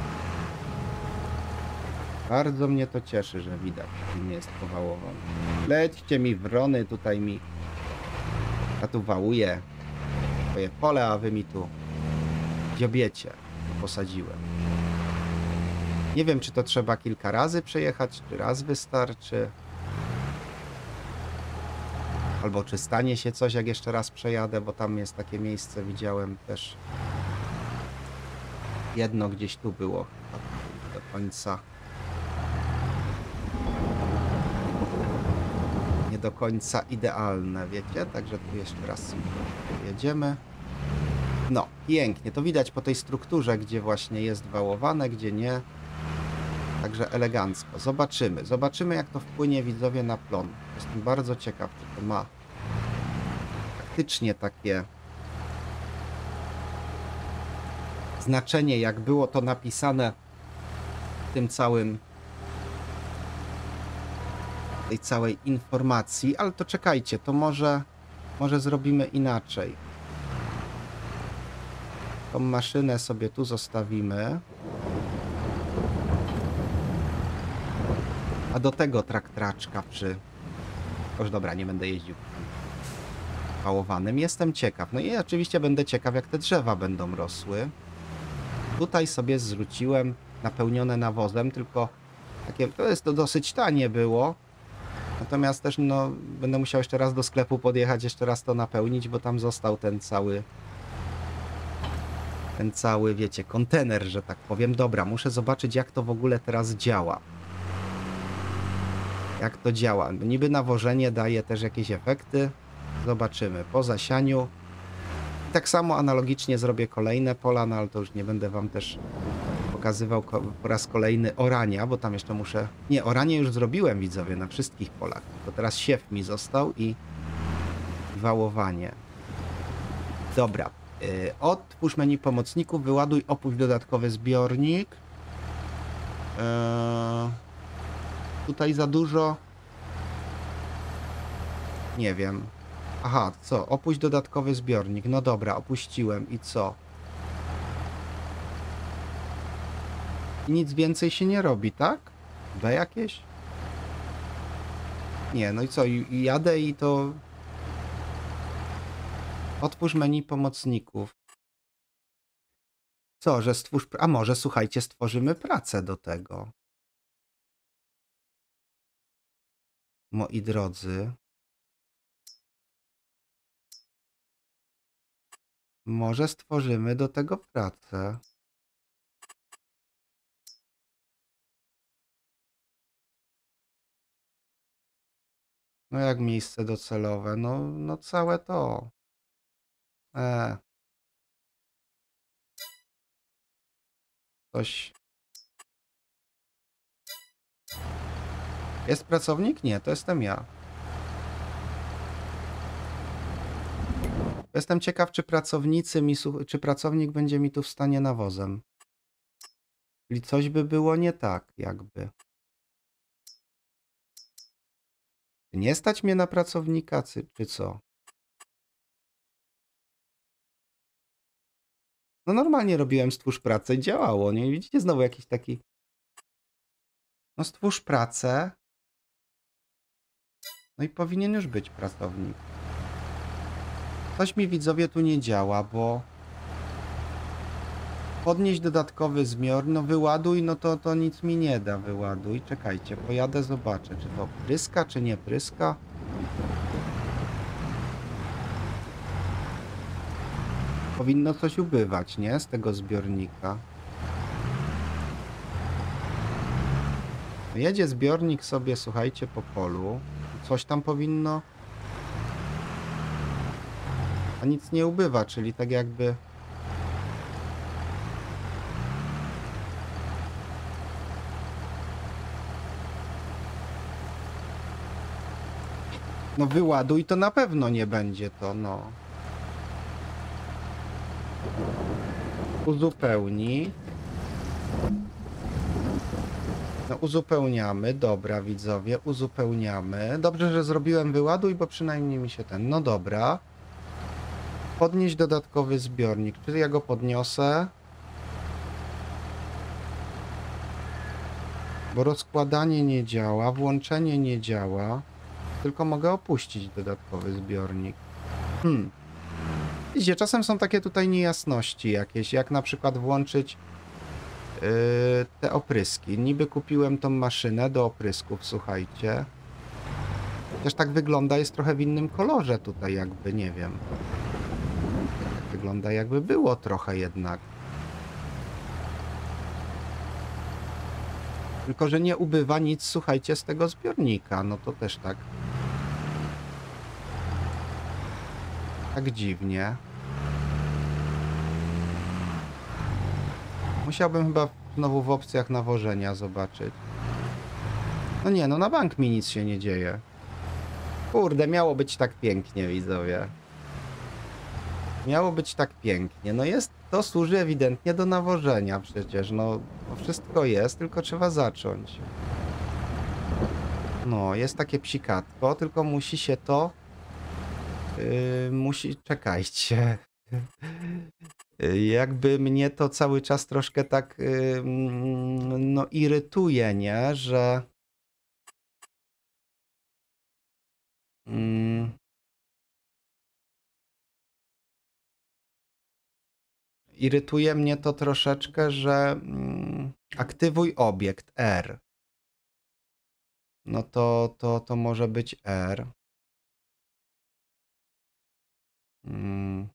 S1: Bardzo mnie to cieszy, że widać, że nie jest powałowane. Lećcie mi wrony, tutaj mi... Ja tu wałuję swoje pole, a wy mi tu dziobiecie. Posadziłem. Nie wiem, czy to trzeba kilka razy przejechać, czy raz wystarczy. Albo czy stanie się coś, jak jeszcze raz przejadę, bo tam jest takie miejsce, widziałem też. Jedno gdzieś tu było do końca. Nie do końca idealne, wiecie? Także tu jeszcze raz sobie jedziemy. No, pięknie. To widać po tej strukturze, gdzie właśnie jest wałowane, gdzie nie. Także elegancko. Zobaczymy. Zobaczymy, jak to wpłynie, widzowie, na plon. Jestem bardzo ciekaw, czy to ma faktycznie takie znaczenie, jak było to napisane w tym całym tej całej informacji, ale to czekajcie, to może może zrobimy inaczej. Tą maszynę sobie tu zostawimy. A do tego traktraczka przy... Już dobra, nie będę jeździł wałowanym. Jestem ciekaw. No i oczywiście będę ciekaw, jak te drzewa będą rosły. Tutaj sobie zrzuciłem napełnione nawozem, tylko takie, to jest to dosyć tanie było. Natomiast też no, będę musiał jeszcze raz do sklepu podjechać, jeszcze raz to napełnić, bo tam został ten cały ten cały, wiecie, kontener, że tak powiem. Dobra, muszę zobaczyć, jak to w ogóle teraz działa. Jak to działa. Niby nawożenie daje też jakieś efekty. Zobaczymy. Po zasianiu. I tak samo analogicznie zrobię kolejne pola, no ale to już nie będę wam też pokazywał po raz kolejny orania, bo tam jeszcze muszę... Nie, oranie już zrobiłem, widzowie, na wszystkich polach. To teraz siew mi został i wałowanie. Dobra. Yy, otwórz menu pomocników, wyładuj, opuść dodatkowy zbiornik. Yy... Tutaj za dużo... Nie wiem. Aha, co? Opuść dodatkowy zbiornik. No dobra, opuściłem. I co? I nic więcej się nie robi, tak? B jakieś? Nie, no i co? I jadę i to... Otwórz menu pomocników. Co, że stwórz... A może, słuchajcie, stworzymy pracę do tego. Moi drodzy. Może stworzymy do tego pracę. No jak miejsce docelowe? No, no całe to. E. Coś... Jest pracownik? Nie, to jestem ja. Jestem ciekaw, czy pracownicy mi, czy pracownik będzie mi tu w stanie nawozem. Czyli coś by było nie tak, jakby. Nie stać mnie na pracownika, czy, czy co? No normalnie robiłem stwórz pracę i działało, nie? Widzicie, znowu jakiś taki No stwórz pracę. No i powinien już być pracownik. Coś mi, widzowie, tu nie działa, bo... Podnieść dodatkowy zbior, no wyładuj, no to, to nic mi nie da, wyładuj. Czekajcie, pojadę, zobaczę, czy to pryska, czy nie pryska. Powinno coś ubywać, nie? Z tego zbiornika. Jedzie zbiornik sobie, słuchajcie, po polu. Coś tam powinno... A nic nie ubywa, czyli tak jakby... No wyładuj, to na pewno nie będzie to, no. Uzupełni. No uzupełniamy, dobra, widzowie, uzupełniamy. Dobrze, że zrobiłem wyładuj, bo przynajmniej mi się ten... No dobra. Podnieść dodatkowy zbiornik. Czy ja go podniosę? Bo rozkładanie nie działa, włączenie nie działa. Tylko mogę opuścić dodatkowy zbiornik. Hmm. Widzicie, czasem są takie tutaj niejasności jakieś, jak na przykład włączyć yy, te opryski. Niby kupiłem tą maszynę do oprysków, słuchajcie. Też tak wygląda, jest trochę w innym kolorze tutaj jakby, nie wiem. Wygląda jakby było trochę jednak. Tylko że nie ubywa nic, słuchajcie, z tego zbiornika. No to też tak. Tak dziwnie. Musiałbym chyba znowu w opcjach nawożenia zobaczyć. No nie, no na bank mi nic się nie dzieje. Kurde, miało być tak pięknie, widzowie. Miało być tak pięknie. No jest, to służy ewidentnie do nawożenia przecież. No, to wszystko jest, tylko trzeba zacząć. No, jest takie psikatko, tylko musi się to... Yy, musi... Czekajcie. Jakby mnie to cały czas troszkę tak yy, no irytuje, nie? Że... Yy, irytuje mnie to troszeczkę, że yy, aktywuj obiekt R. No to, to, to może być R. Yy.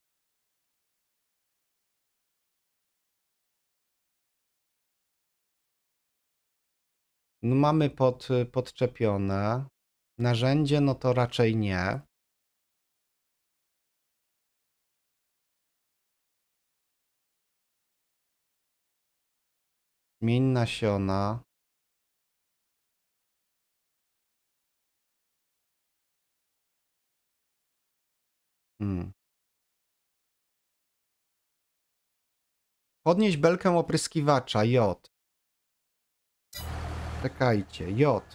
S1: No mamy pod, podczepione. Narzędzie, no to raczej nie. Zmień nasiona. Hmm. Podnieś belkę opryskiwacza, J. Czekajcie, J.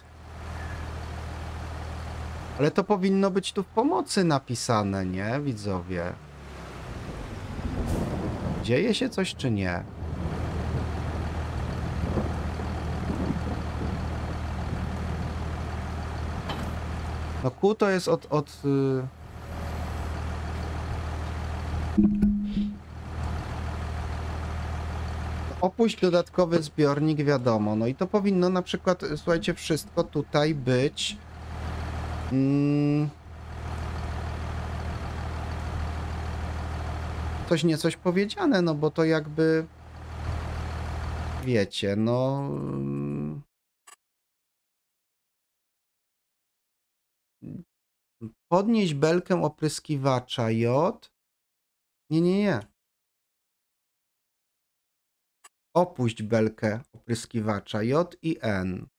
S1: Ale to powinno być tu w pomocy napisane, nie, widzowie? Dzieje się coś, czy nie? No Q to jest od... od yy... Opuść dodatkowy zbiornik, wiadomo. No i to powinno na przykład, słuchajcie, wszystko tutaj być... Mm... Coś nie coś powiedziane, no bo to jakby... Wiecie, no... Podnieś belkę opryskiwacza J. Nie, nie, nie. Opuść belkę opryskiwacza J i N.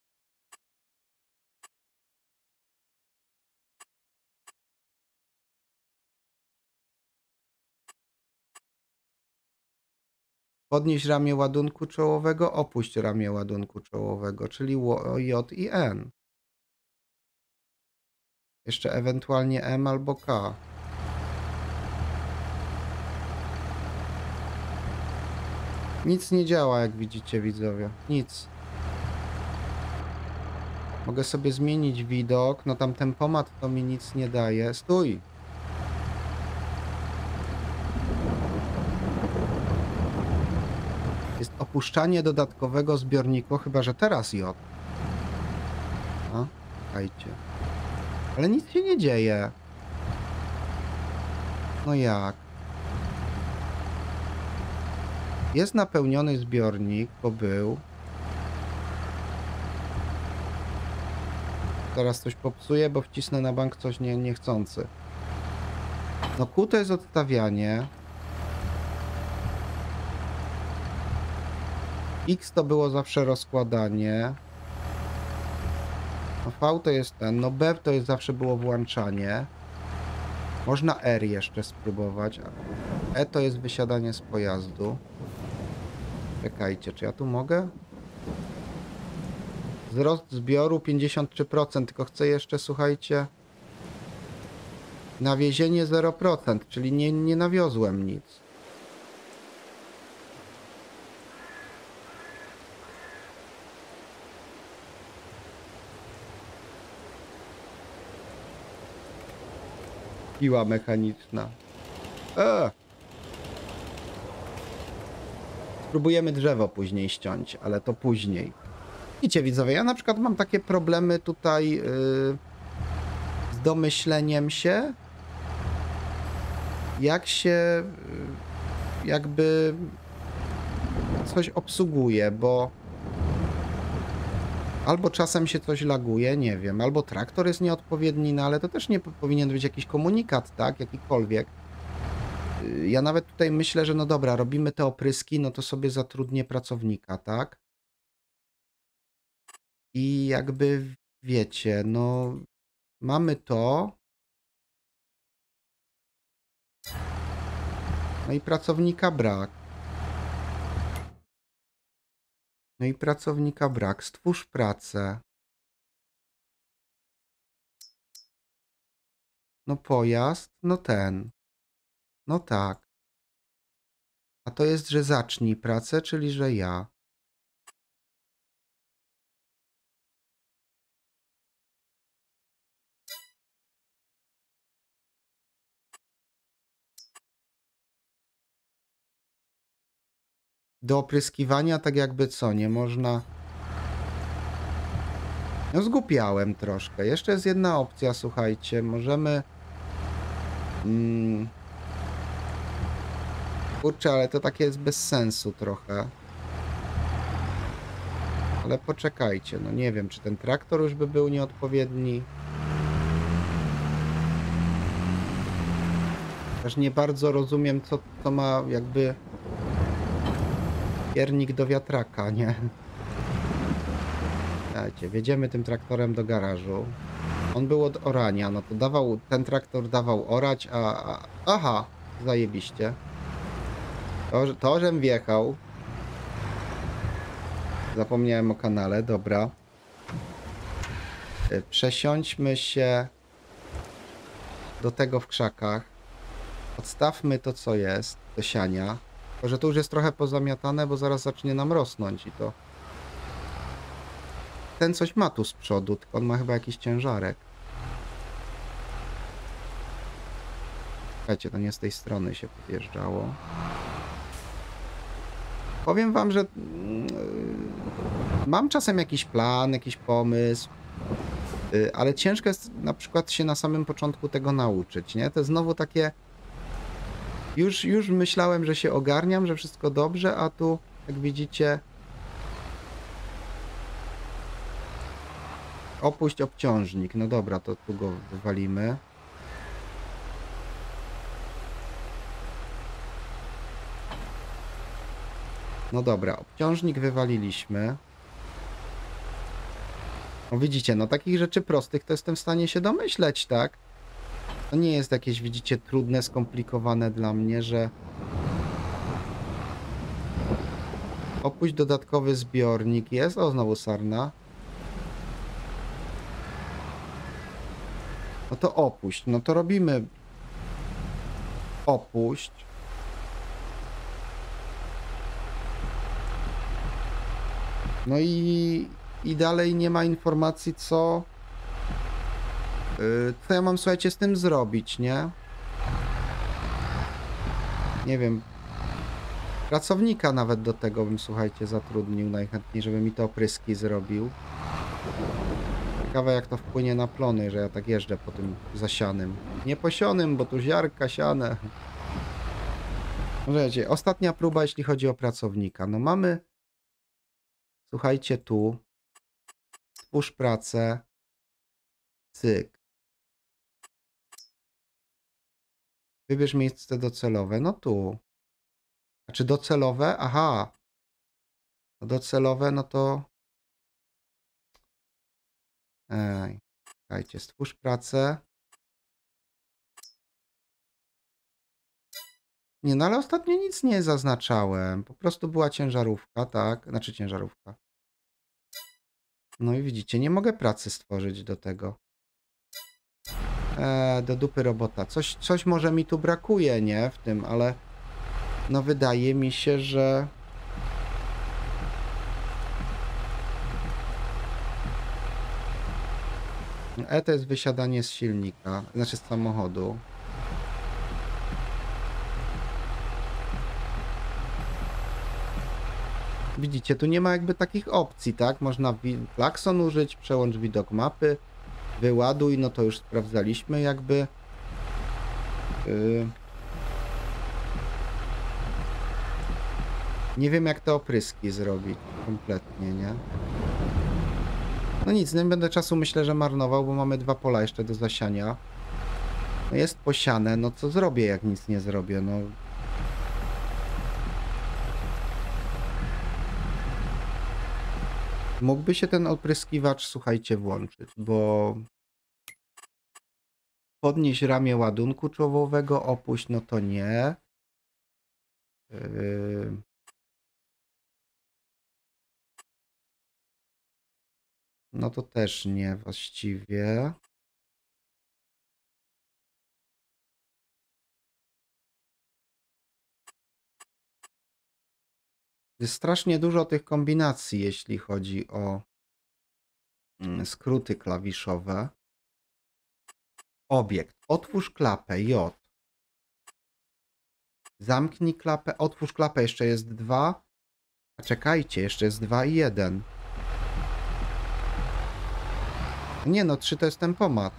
S1: Podnieś ramię ładunku czołowego, opuść ramię ładunku czołowego, czyli J i N. Jeszcze ewentualnie M albo K. Nic nie działa, jak widzicie, widzowie. Nic. Mogę sobie zmienić widok. No tam tempomat to mi nic nie daje. Stój! Jest opuszczanie dodatkowego zbiorniku, chyba że teraz J. A, czekajcie. Ale nic się nie dzieje. No jak? Jest napełniony zbiornik, bo był. Teraz coś popsuję, bo wcisnę na bank coś nie, niechcący. No Q to jest odstawianie. X to było zawsze rozkładanie. No V to jest ten. No B to jest zawsze było włączanie. Można R jeszcze spróbować. E to jest wysiadanie z pojazdu. Czekajcie, czy ja tu mogę? Wzrost zbioru pięćdziesiąt trzy procent, tylko chcę jeszcze, słuchajcie, nawiezienie zero procent, czyli nie, nie nawiozłem nic. Piła mechaniczna. Eee. Spróbujemy drzewo później ściąć, ale to później. Widzicie, widzowie, ja na przykład mam takie problemy tutaj yy, z domyśleniem się, jak się yy, jakby coś obsługuje, bo albo czasem się coś laguje, nie wiem, albo traktor jest nieodpowiedni, no ale to też nie powinien być jakiś komunikat, tak, jakikolwiek. Yy, ja nawet tutaj myślę, że no dobra, robimy te opryski, no to sobie zatrudnię pracownika, tak? I jakby wiecie, no mamy to. No i pracownika brak. No i pracownika brak. Stwórz pracę. No pojazd, no ten. No tak. A to jest, że zacznij pracę, czyli że ja. Do opryskiwania tak jakby co, nie można... No zgłupiałem troszkę. Jeszcze jest jedna opcja, słuchajcie. Możemy... Mm... Kurczę, ale to takie jest bez sensu trochę. Ale poczekajcie, no nie wiem, czy ten traktor już by był nieodpowiedni. Też nie bardzo rozumiem, co to ma jakby piernik do wiatraka, nie? Słuchajcie, wjedziemy tym traktorem do garażu. On był od orania, no to dawał, ten traktor dawał orać, a... a aha, zajebiście. To, to, żem wjechał. Zapomniałem o kanale, dobra. Przesiądźmy się do tego w krzakach. Odstawmy to, co jest, do siania. Tylko że to już jest trochę pozamiatane, bo zaraz zacznie nam rosnąć i to... Ten coś ma tu z przodu, tylko on ma chyba jakiś ciężarek. Słuchajcie, to nie z tej strony się podjeżdżało. Powiem wam, że mam czasem jakiś plan, jakiś pomysł, ale ciężko jest na przykład się na samym początku tego nauczyć, nie? To jest znowu takie... Już, już myślałem, że się ogarniam, że wszystko dobrze, a tu, jak widzicie... Opuść obciążnik. No dobra, to tu go wywalimy. No dobra, obciążnik wywaliliśmy. No widzicie, no takich rzeczy prostych to jestem w stanie się domyśleć, tak? To nie jest jakieś, widzicie, trudne, skomplikowane dla mnie, że... Opuść dodatkowy zbiornik. Jest? O, znowu sarna. No to opuść. No to robimy... Opuść. No i... i dalej nie ma informacji, co, yy, co ja mam, słuchajcie, z tym zrobić, nie? Nie wiem. Pracownika nawet do tego bym, słuchajcie, zatrudnił najchętniej, żeby mi te opryski zrobił. Ciekawe, jak to wpłynie na plony, że ja tak jeżdżę po tym zasianym. Nieposionym, bo tu ziarka siane. Słuchajcie, ostatnia próba, jeśli chodzi o pracownika. No mamy, słuchajcie, tu. Stwórz pracę. Cyk. Wybierz miejsce docelowe. No tu. A czy docelowe? Aha. No docelowe, no to... Ej. Słuchajcie, stwórz pracę. Nie, no ale ostatnio nic nie zaznaczałem. Po prostu była ciężarówka, tak? Znaczy ciężarówka. No i widzicie, nie mogę pracy stworzyć do tego. Eee, do dupy robota. Coś, coś może mi tu brakuje, nie? W tym, ale... No wydaje mi się, że... E to jest wysiadanie z silnika, znaczy z samochodu. Widzicie, tu nie ma jakby takich opcji, tak? Można klakson użyć, przełącz widok mapy, wyładuj, no to już sprawdzaliśmy jakby. Yy... Nie wiem, jak te opryski zrobić kompletnie, nie? No nic, nie będę czasu, myślę, że marnował, bo mamy dwa pola jeszcze do zasiania. No jest posiane, no co zrobię, jak nic nie zrobię, no... Mógłby się ten opryskiwacz, słuchajcie, włączyć, bo... Podnieś ramię ładunku czołowego, opuść, no to nie. Yy... No to też nie właściwie. Jest strasznie dużo tych kombinacji, jeśli chodzi o skróty klawiszowe. Obiekt. Otwórz klapę J. Zamknij klapę. Otwórz klapę. Jeszcze jest dwa. A czekajcie, jeszcze jest dwa i jeden. Nie no, trzy to jest tempomat.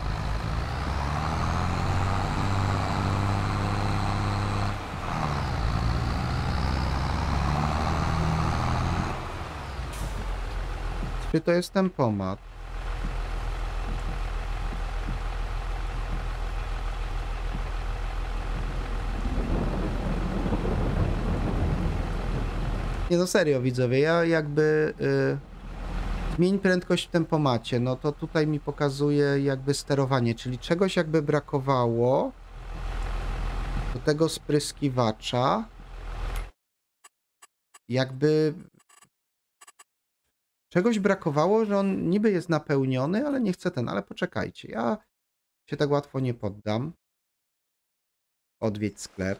S1: trzy to jest tempomat. Nie no, serio widzowie, ja jakby... Yy... Zmień prędkość w tempomacie, no to tutaj mi pokazuje jakby sterowanie, czyli czegoś jakby brakowało do tego spryskiwacza. Jakby czegoś brakowało, że on niby jest napełniony, ale nie chce ten, ale poczekajcie, ja się tak łatwo nie poddam. Odwiedź sklep.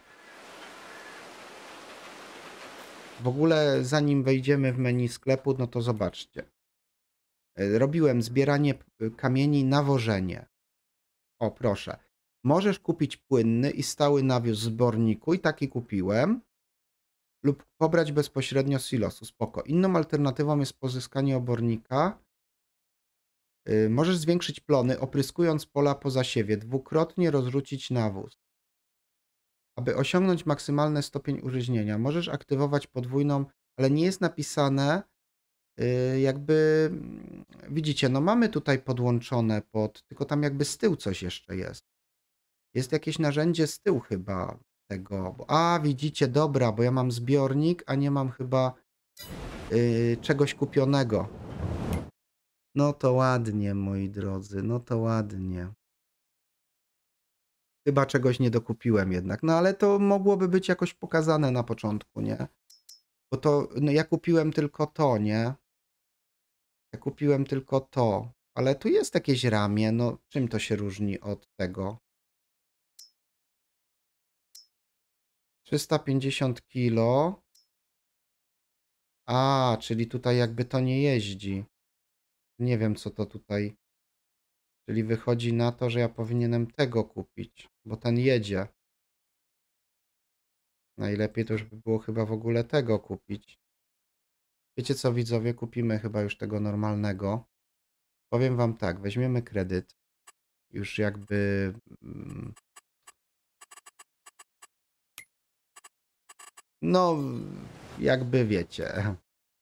S1: W ogóle zanim wejdziemy w menu sklepu, no to zobaczcie. Robiłem zbieranie kamieni, nawożenie. O, proszę. Możesz kupić płynny i stały nawóz w zbiorniku i taki kupiłem. Lub pobrać bezpośrednio z silosu. Spoko. Inną alternatywą jest pozyskanie obornika. Yy, możesz zwiększyć plony, opryskując pola po zasiewie. Dwukrotnie rozrzucić nawóz. Aby osiągnąć maksymalny stopień użyźnienia, możesz aktywować podwójną, ale nie jest napisane, yy, jakby, widzicie, no mamy tutaj podłączone pod, tylko tam jakby z tyłu coś jeszcze jest. Jest jakieś narzędzie z tyłu chyba tego. A, widzicie, dobra, bo ja mam zbiornik, a nie mam chyba yy, czegoś kupionego. No to ładnie, moi drodzy, no to ładnie. Chyba czegoś nie dokupiłem jednak, no ale to mogłoby być jakoś pokazane na początku, nie? Bo to, no ja kupiłem tylko to, nie? Ja kupiłem tylko to, ale tu jest jakieś ramię, no czym to się różni od tego? trzysta pięćdziesiąt kilo. A, czyli tutaj jakby to nie jeździ. Nie wiem, co to tutaj... Czyli wychodzi na to, że ja powinienem tego kupić, bo ten jedzie. Najlepiej to już by było chyba w ogóle tego kupić. Wiecie co, widzowie? Kupimy chyba już tego normalnego. Powiem wam tak, weźmiemy kredyt. Już jakby... No, jakby wiecie.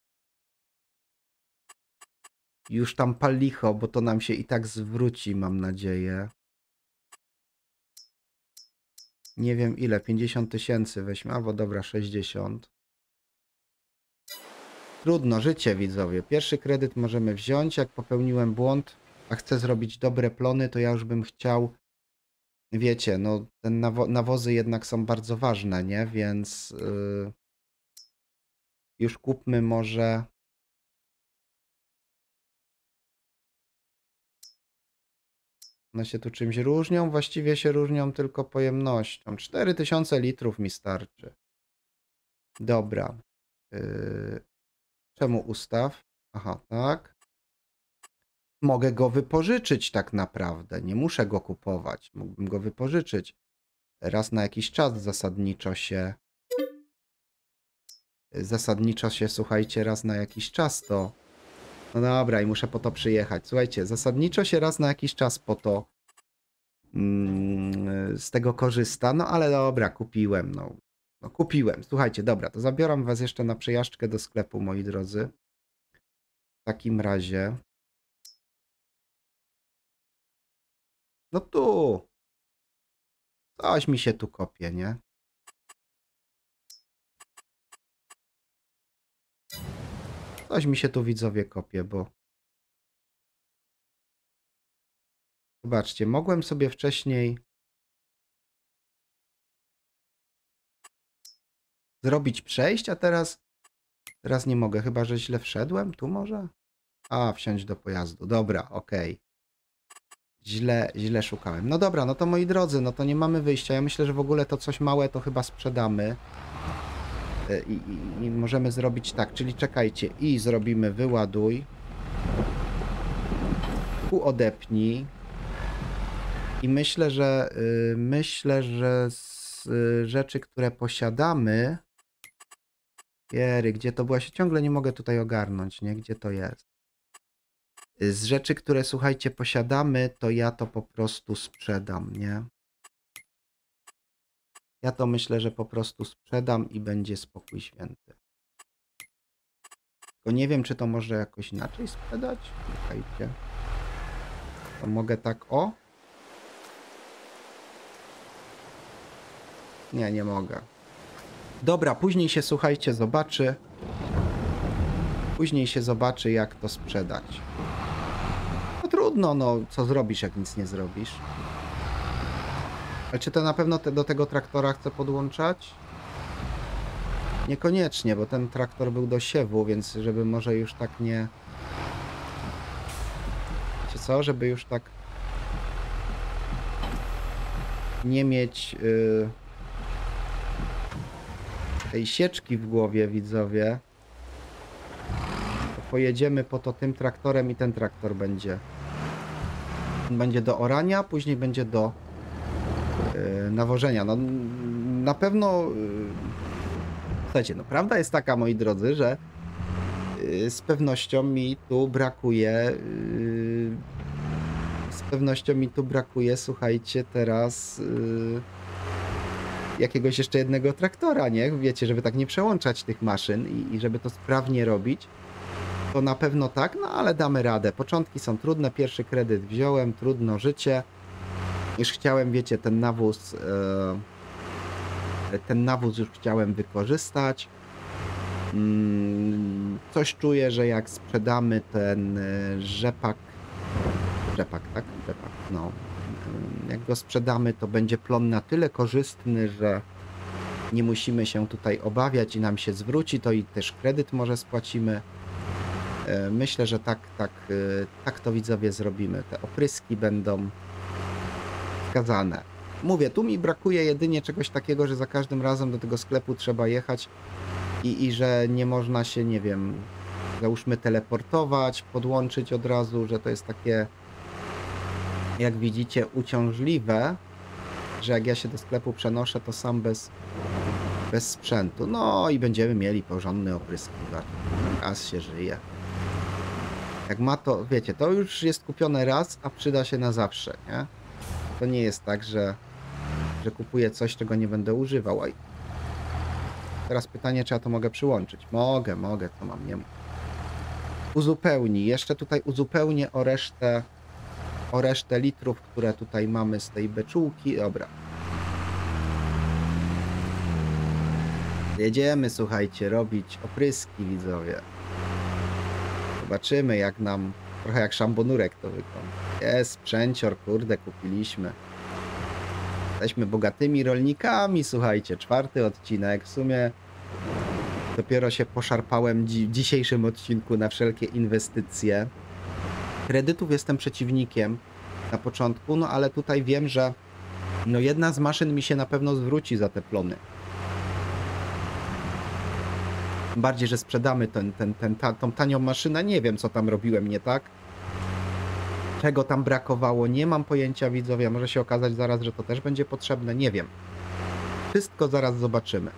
S1: Już tam pal licho, bo to nam się i tak zwróci, mam nadzieję. Nie wiem ile, pięćdziesiąt tysięcy weźmy, albo dobra, sześćdziesiąt. Trudno, życie widzowie. Pierwszy kredyt możemy wziąć, jak popełniłem błąd, a chcę zrobić dobre plony, to ja już bym chciał, wiecie, no ten nawo nawozy jednak są bardzo ważne, nie? Więc yy, już kupmy może... One się tu czymś różnią? Właściwie się różnią tylko pojemnością. cztery tysiące litrów mi starczy. Dobra. Yy, czemu ustaw? Aha, tak. Mogę go wypożyczyć tak naprawdę. Nie muszę go kupować. Mógłbym go wypożyczyć. Raz na jakiś czas zasadniczo się... Zasadniczo się, słuchajcie, raz na jakiś czas to... No dobra, i muszę po to przyjechać. Słuchajcie, zasadniczo się raz na jakiś czas po to mm, z tego korzysta. No ale dobra, kupiłem. No, no kupiłem. Słuchajcie, dobra, to zabieram was jeszcze na przejażdżkę do sklepu, moi drodzy. W takim razie... No tu! Coś mi się tu kopie, nie? Coś mi się tu, widzowie, kopie, bo... Zobaczcie, mogłem sobie wcześniej zrobić przejść, a teraz... Teraz nie mogę, chyba że źle wszedłem. Tu może? A, wsiąść do pojazdu. Dobra, okej. Okay. Źle, źle szukałem. No dobra, no to moi drodzy, no to nie mamy wyjścia. Ja myślę, że w ogóle to coś małe to chyba sprzedamy. I, i, i możemy zrobić tak, czyli czekajcie. I zrobimy wyładuj. Tu odepnij. I myślę, że yy, myślę, że z yy, rzeczy, które posiadamy... Jery, gdzie to było? Ja się ciągle nie mogę tutaj ogarnąć, nie? Gdzie to jest? Z rzeczy, które, słuchajcie, posiadamy, to ja to po prostu sprzedam, nie? Ja to myślę, że po prostu sprzedam i będzie spokój święty. Tylko nie wiem, czy to może jakoś inaczej sprzedać. Czekajcie. To mogę tak, o? Nie, nie mogę. Dobra, później się, słuchajcie, zobaczy. Później się zobaczy, jak to sprzedać. No trudno, no, co zrobisz, jak nic nie zrobisz? Ale czy to na pewno te, do tego traktora chcę podłączać? Niekoniecznie, bo ten traktor był do siewu, więc żeby może już tak nie... Wiecie co? Żeby już tak nie mieć yy, tej sieczki w głowie, widzowie. To pojedziemy po to tym traktorem i ten traktor będzie. On będzie do orania, później będzie do yy, nawożenia. No na pewno... Yy, Słuchajcie, no prawda jest taka, moi drodzy, że yy, z pewnością mi tu brakuje yy, z pewnością mi tu brakuje, słuchajcie, teraz yy, jakiegoś jeszcze jednego traktora, nie? Wiecie, żeby tak nie przełączać tych maszyn i, i żeby to sprawnie robić, to na pewno tak, no ale damy radę. Początki są trudne, pierwszy kredyt wziąłem, trudno życie. Już chciałem, wiecie, ten nawóz... Yy, ten nawóz już chciałem wykorzystać. Coś czuję, że jak sprzedamy ten rzepak, rzepak, tak? Rzepak, no. Jak go sprzedamy, to będzie plon na tyle korzystny, że nie musimy się tutaj obawiać i nam się zwróci, to i też kredyt może spłacimy. Myślę, że tak, tak, tak to, widzowie, zrobimy. Te opryski będą wskazane. Mówię, tu mi brakuje jedynie czegoś takiego, że za każdym razem do tego sklepu trzeba jechać i, i że nie można się, nie wiem, załóżmy teleportować, podłączyć od razu, że to jest takie, jak widzicie, uciążliwe, że jak ja się do sklepu przenoszę, to sam bez, bez sprzętu. No i będziemy mieli porządny opryskiwacz. Raz się żyje. Jak ma to, wiecie, to już jest kupione raz, a przyda się na zawsze, nie? To nie jest tak, że, że kupuję coś, czego nie będę używał. Oj. Teraz pytanie, czy ja to mogę przyłączyć? Mogę, mogę, to mam, nie. Uzupełni. Jeszcze tutaj uzupełnię o resztę, o resztę litrów, które tutaj mamy z tej beczułki. Dobra. Jedziemy, słuchajcie, robić opryski, widzowie. Zobaczymy, jak nam, trochę jak szambonurek to wygląda. Jest sprzęcior, kurde, kupiliśmy. Jesteśmy bogatymi rolnikami, słuchajcie. Czwarty odcinek. W sumie dopiero się poszarpałem dzi w dzisiejszym odcinku na wszelkie inwestycje. Kredytów jestem przeciwnikiem na początku, no ale tutaj wiem, że no jedna z maszyn mi się na pewno zwróci za te plony. Tym bardziej, że sprzedamy ten, ten, ten, ta, tą tanią maszynę. Nie wiem, co tam robiłem nie tak. Czego tam brakowało, nie mam pojęcia, widzowie. Może się okazać zaraz, że to też będzie potrzebne. Nie wiem. Wszystko zaraz zobaczymy.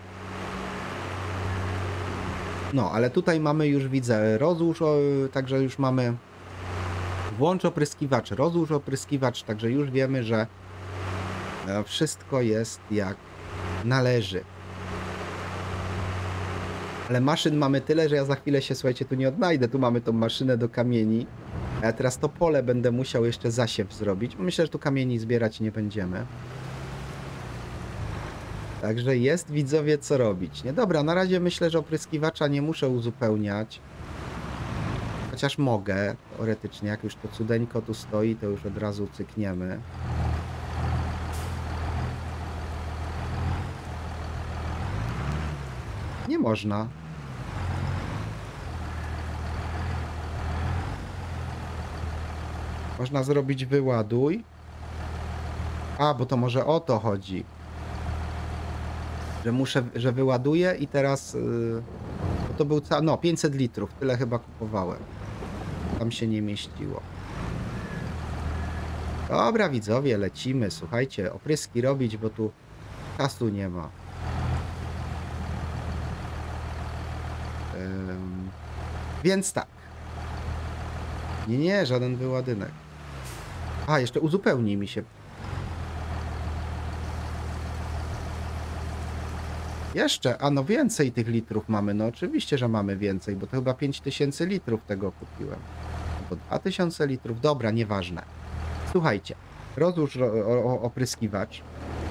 S1: No, ale tutaj mamy już, widzę, rozłóż, o, także już mamy włącz opryskiwacz, rozłóż opryskiwacz, także już wiemy, że wszystko jest jak należy. Ale maszyn mamy tyle, że ja za chwilę się, słuchajcie, tu nie odnajdę. Tu mamy tą maszynę do kamieni. A ja teraz to pole będę musiał jeszcze zasiew zrobić. Myślę, że tu kamieni zbierać nie będziemy. Także jest, widzowie, co robić. Nie, dobra, na razie myślę, że opryskiwacza nie muszę uzupełniać. Chociaż mogę, teoretycznie. Jak już to cudeńko tu stoi, to już od razu cykniemy. Nie można. Można zrobić wyładuj. A, bo to może o to chodzi. Że muszę, że wyładuję i teraz... Yy, bo to był ca... no, pięćset litrów. Tyle chyba kupowałem. Tam się nie mieściło. Dobra, widzowie, lecimy. Słuchajcie, opryski robić, bo tu czasu nie ma. Ym... Więc tak. Nie, nie, żaden wyładunek. A, jeszcze uzupełni mi się. Jeszcze, a no więcej tych litrów mamy. No oczywiście, że mamy więcej, bo to chyba pięć tysięcy litrów tego kupiłem. Albo dwa tysiące litrów. Dobra, nieważne. Słuchajcie, rozłóż o, o, opryskiwacz.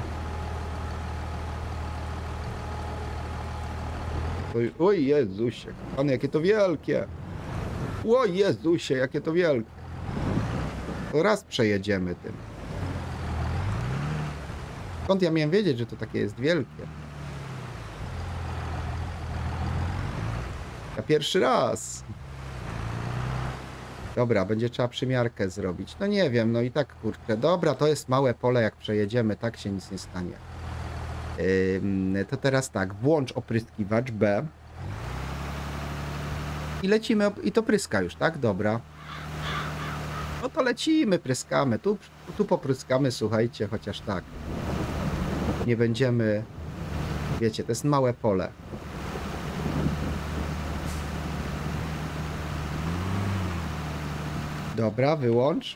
S1: Oj, oj Jezusie, Pan, jakie to wielkie. O Jezusie, jakie to wielkie. To raz przejedziemy tym. Skąd ja miałem wiedzieć, że to takie jest wielkie? Ja pierwszy raz. Dobra, będzie trzeba przymiarkę zrobić. No nie wiem, no i tak, kurczę. Dobra, to jest małe pole, jak przejedziemy, tak się nic nie stanie. Yy, to teraz tak, włącz opryskiwacz B. I lecimy, i to pryska już, tak? Dobra. No to lecimy, pryskamy. Tu, tu popryskamy, słuchajcie, chociaż tak. Nie będziemy... Wiecie, to jest małe pole. Dobra, wyłącz.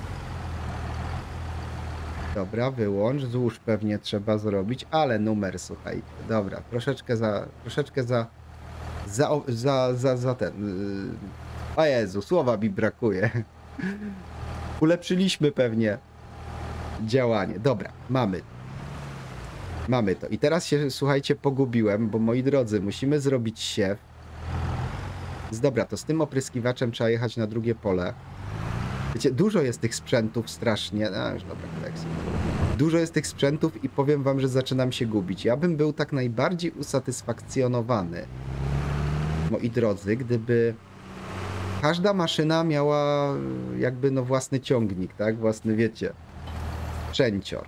S1: Dobra, wyłącz. Złóż pewnie trzeba zrobić, ale numer, słuchajcie. Dobra, troszeczkę za... Troszeczkę za... Za, za, za, za ten... O Jezu, słowa mi brakuje. Ulepszyliśmy pewnie działanie. Dobra, mamy. Mamy to. I teraz się, słuchajcie, pogubiłem, bo moi drodzy, musimy zrobić siew. Więc dobra, to z tym opryskiwaczem trzeba jechać na drugie pole. Wiecie, dużo jest tych sprzętów strasznie. A, już dobra, kolekcja. Dużo jest tych sprzętów i powiem wam, że zaczynam się gubić. Ja bym był tak najbardziej usatysfakcjonowany, moi drodzy, gdyby każda maszyna miała jakby no własny ciągnik, tak? Własny, wiecie, sprzęcior.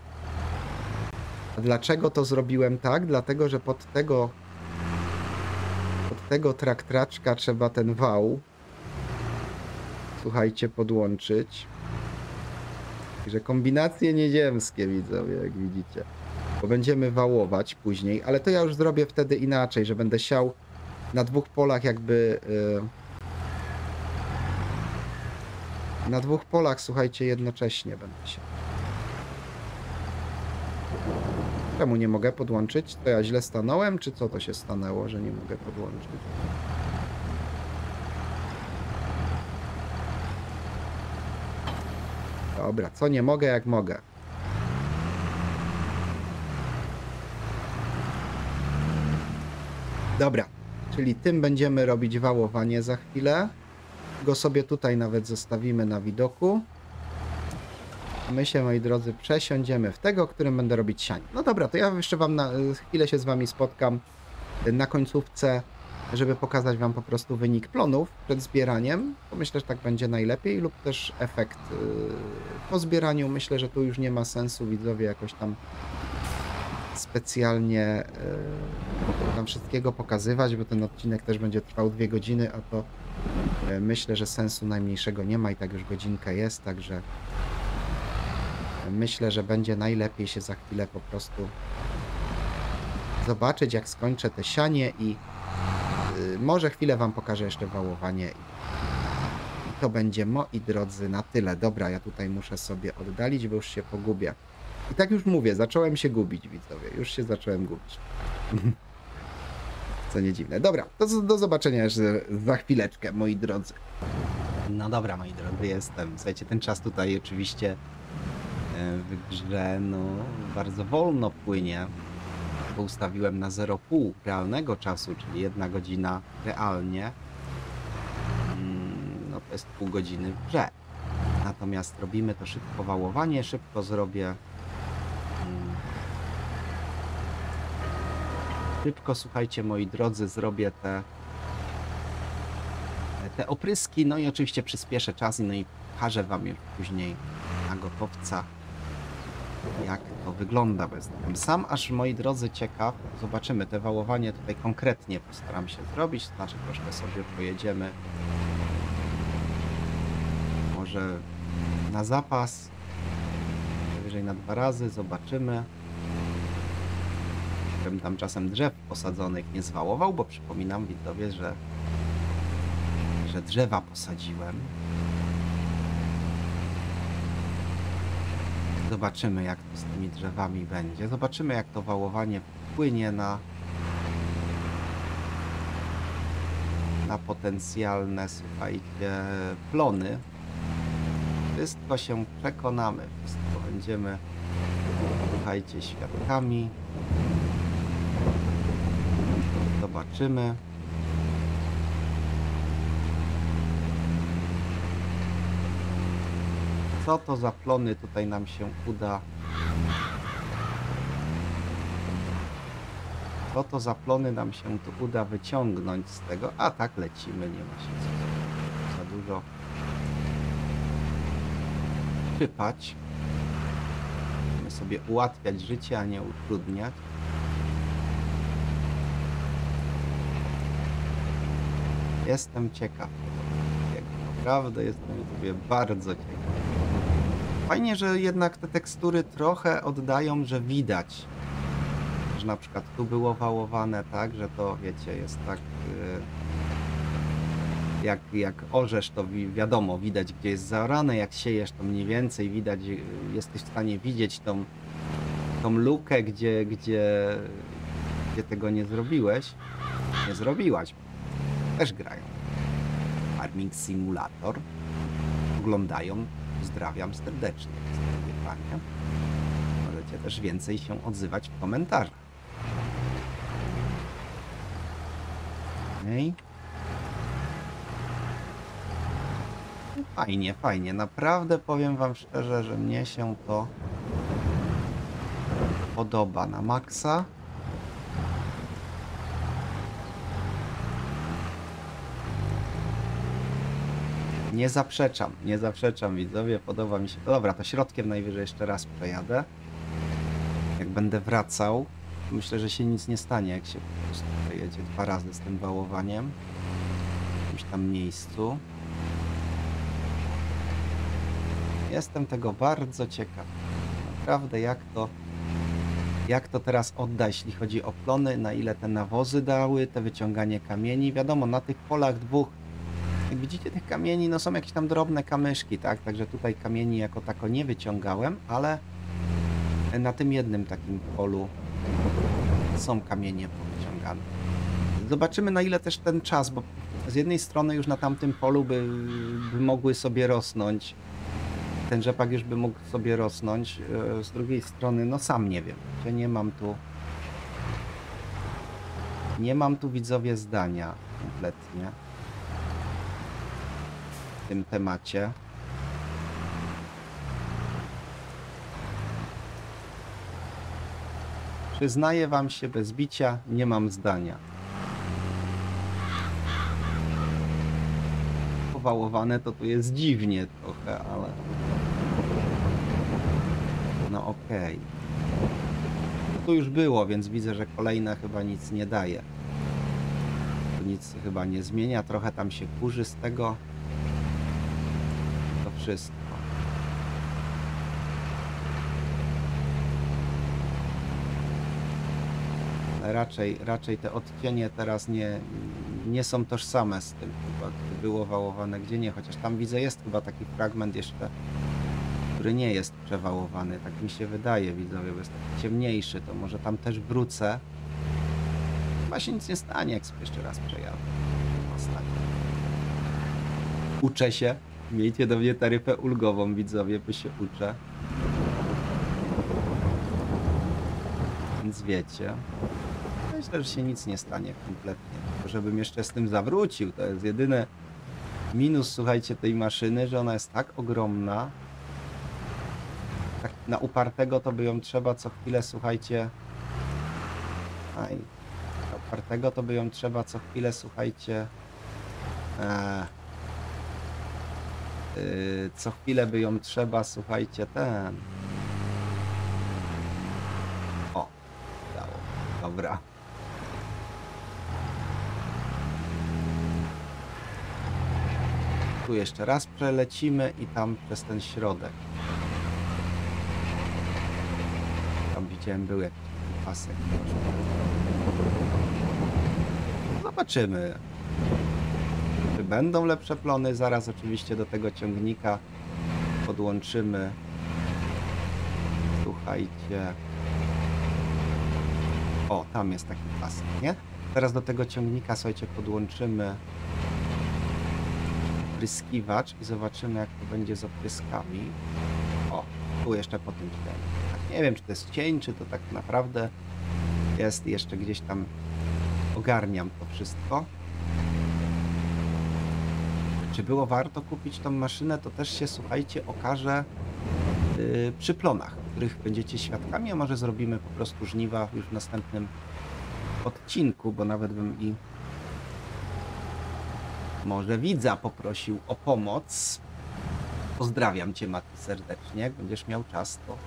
S1: A dlaczego to zrobiłem tak? Dlatego, że pod tego pod tego traktraczka trzeba ten wał, słuchajcie, podłączyć. Także kombinacje nieziemskie, widzowie, jak widzicie. Bo będziemy wałować później, ale to ja już zrobię wtedy inaczej, że będę siał na dwóch polach jakby... Yy, na dwóch polach, słuchajcie, jednocześnie będę siał. Czemu nie mogę podłączyć? To ja źle stanąłem, czy co to się stanęło, że nie mogę podłączyć? Dobra, co nie mogę, jak mogę. Dobra, czyli tym będziemy robić wałowanie za chwilę. Go sobie tutaj nawet zostawimy na widoku. My się, moi drodzy, przesiądziemy w tego, którym będę robić sianie. No dobra, to ja jeszcze wam na chwilę się z wami spotkam na końcówce, żeby pokazać wam po prostu wynik plonów przed zbieraniem. To myślę, że tak będzie najlepiej, lub też efekt yy, po zbieraniu. Myślę, że tu już nie ma sensu, widzowie, jakoś tam specjalnie yy, tam wszystkiego pokazywać, bo ten odcinek też będzie trwał dwie godziny, a to yy, myślę, że sensu najmniejszego nie ma i tak już godzinka jest, także myślę, że będzie najlepiej się za chwilę po prostu zobaczyć, jak skończę te sianie i yy, może chwilę wam pokażę jeszcze wałowanie i, i to będzie, moi drodzy, na tyle. Dobra, ja tutaj muszę sobie oddalić, bo już się pogubię. I tak już mówię, zacząłem się gubić, widzowie. Już się zacząłem gubić. Co nie dziwne. Dobra, to do zobaczenia jeszcze za chwileczkę, moi drodzy. No dobra, moi drodzy, jestem. Słuchajcie, ten czas tutaj oczywiście w grze, no, bardzo wolno płynie, bo ustawiłem na zero przecinek pięć realnego czasu, czyli jedna godzina realnie. No to jest pół godziny w grze. Natomiast robimy to szybko wałowanie, szybko zrobię szybko, słuchajcie, moi drodzy, zrobię te te opryski, no i oczywiście przyspieszę czas, no i pokażę wam już później na gotowca, jak to wygląda. Bo jestem sam aż, moi drodzy, ciekaw. Zobaczymy te wałowanie tutaj konkretnie, postaram się zrobić, to znaczy troszkę sobie pojedziemy może na zapas, wyżej na dwa razy, zobaczymy. Żebym tam czasem drzew posadzonych nie zwałował, bo przypominam, widzowie, że że drzewa posadziłem. Zobaczymy, jak to z tymi drzewami będzie. Zobaczymy, jak to wałowanie wpłynie na na potencjalne, słuchajcie, plony. Wszystko się przekonamy. Wszystko będziemy, słuchajcie, świadkami. Zobaczymy. Co to za plony tutaj nam się uda? Co to za plony nam się tu uda wyciągnąć z tego? A tak, lecimy, nie ma się co za dużo czypać. Musimy sobie ułatwiać życie, a nie utrudniać. Jestem ciekaw. Naprawdę jestem sobie bardzo ciekaw. Fajnie, że jednak te tekstury trochę oddają, że widać, że na przykład tu było wałowane, tak, że to, wiecie, jest tak yy, jak, jak orzesz, to wi wiadomo, widać, gdzie jest zaorane, jak siejesz, to mniej więcej widać, yy, jesteś w stanie widzieć tą, tą lukę, gdzie, gdzie, gdzie tego nie zrobiłeś, nie zrobiłaś. Też grają Farming Simulator, oglądają. Pozdrawiam serdecznie. Możecie też więcej się odzywać w komentarzach. Okay. Fajnie, fajnie. Naprawdę powiem wam szczerze, że mnie się to podoba na maksa. Nie zaprzeczam, nie zaprzeczam, widzowie, podoba mi się. Dobra, to środkiem najwyżej jeszcze raz przejadę. Jak będę wracał, Myślę, że się nic nie stanie, jak się po prostu przejedzie dwa razy z tym wałowaniem w jakimś tam miejscu. Jestem tego bardzo ciekaw. Naprawdę, jak to, jak to teraz odda, jeśli chodzi o plony, na ile te nawozy dały, te wyciąganie kamieni. Wiadomo, na tych polach dwóch, jak widzicie, tych kamieni, no są jakieś tam drobne kamyszki, tak? Także tutaj kamieni jako tako nie wyciągałem, ale na tym jednym takim polu są kamienie powyciągane. Zobaczymy, na ile też ten czas, bo z jednej strony już na tamtym polu by, by mogły sobie rosnąć, ten rzepak już by mógł sobie rosnąć, z drugiej strony, no sam nie wiem, że nie mam tu, nie mam tu, widzowie, zdania kompletnie w tym temacie. Przyznaję wam się bez bicia, nie mam zdania. Powałowane to tu jest dziwnie trochę, ale... No okej. Okay. Tu już było, więc widzę, że kolejne chyba nic nie daje. Tu nic chyba nie zmienia, trochę tam się kurzy z tego. To wszystko. Raczej, raczej te odcienie teraz nie, nie są tożsame z tym, chyba, gdy było wałowane, gdzie nie, chociaż tam widzę, jest chyba taki fragment jeszcze, który nie jest przewałowany, tak mi się wydaje, widzowie, bo jest taki ciemniejszy, to może tam też wrócę. Chyba się nic nie stanie, jak sobie jeszcze raz przejadę. Ostatnio. Uczę się, miejcie do mnie taryfę ulgową, widzowie, bo się uczę. Więc wiecie. Myślę, że się nic nie stanie kompletnie. Tylko żebym jeszcze z tym zawrócił. To jest jedyny minus, słuchajcie, tej maszyny, że ona jest tak ogromna. Tak na upartego to by ją trzeba co chwilę, słuchajcie. Aj. Na upartego to by ją trzeba co chwilę, słuchajcie. Eee, yy, co chwilę by ją trzeba, słuchajcie, ten. O, dało. Dobra. Tu jeszcze raz przelecimy i tam przez ten środek. Tam widziałem, był jakiś pasek. Zobaczymy, czy będą lepsze plony. Zaraz oczywiście do tego ciągnika podłączymy. Słuchajcie. O, tam jest taki pasek, nie? Teraz do tego ciągnika, słuchajcie, podłączymy opryskiwacz i zobaczymy, jak to będzie z opryskami. O, tu jeszcze po tym cieniu. Tak, nie wiem, czy to jest cień, czy to tak naprawdę jest. Jeszcze gdzieś tam ogarniam to wszystko. Czy było warto kupić tą maszynę, to też się, słuchajcie, okaże yy, przy plonach, których będziecie świadkami, a może zrobimy po prostu żniwa już w następnym odcinku, bo nawet bym i może widza poprosił o pomoc. Pozdrawiam cię, Mati, serdecznie. Jak będziesz miał czas, to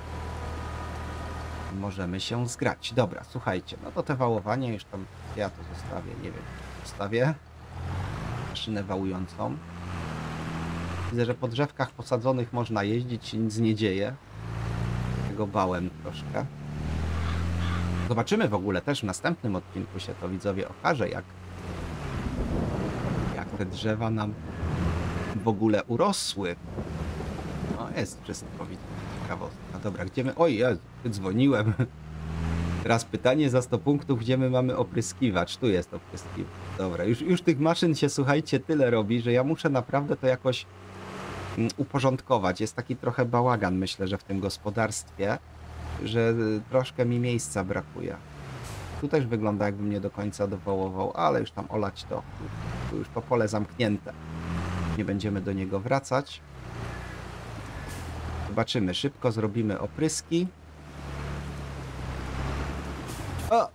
S1: możemy się zgrać. Dobra, słuchajcie, no to te wałowanie już tam, ja to zostawię, nie wiem, zostawię maszynę wałującą. Widzę, że po drzewkach posadzonych można jeździć, się nic nie dzieje. Tego bałem troszkę. Zobaczymy w ogóle też w następnym odcinku się to, widzowie, okaże, jak jak te drzewa nam w ogóle urosły. No jest wszystko, widzę. Ciekawostka. Dobra, gdzie my... Oj, ja dzwoniłem. Teraz pytanie za sto punktów, gdzie my mamy opryskiwacz? Tu jest opryskiwacz. Dobra, już, już tych maszyn się, słuchajcie, tyle robi, że ja muszę naprawdę to jakoś uporządkować. Jest taki trochę bałagan, myślę, że w tym gospodarstwie, że troszkę mi miejsca brakuje. Tu też wygląda, jakbym nie do końca dowołował, ale już tam olać to. Tu już to pole zamknięte. Nie będziemy do niego wracać. Zobaczymy, szybko zrobimy opryski. O!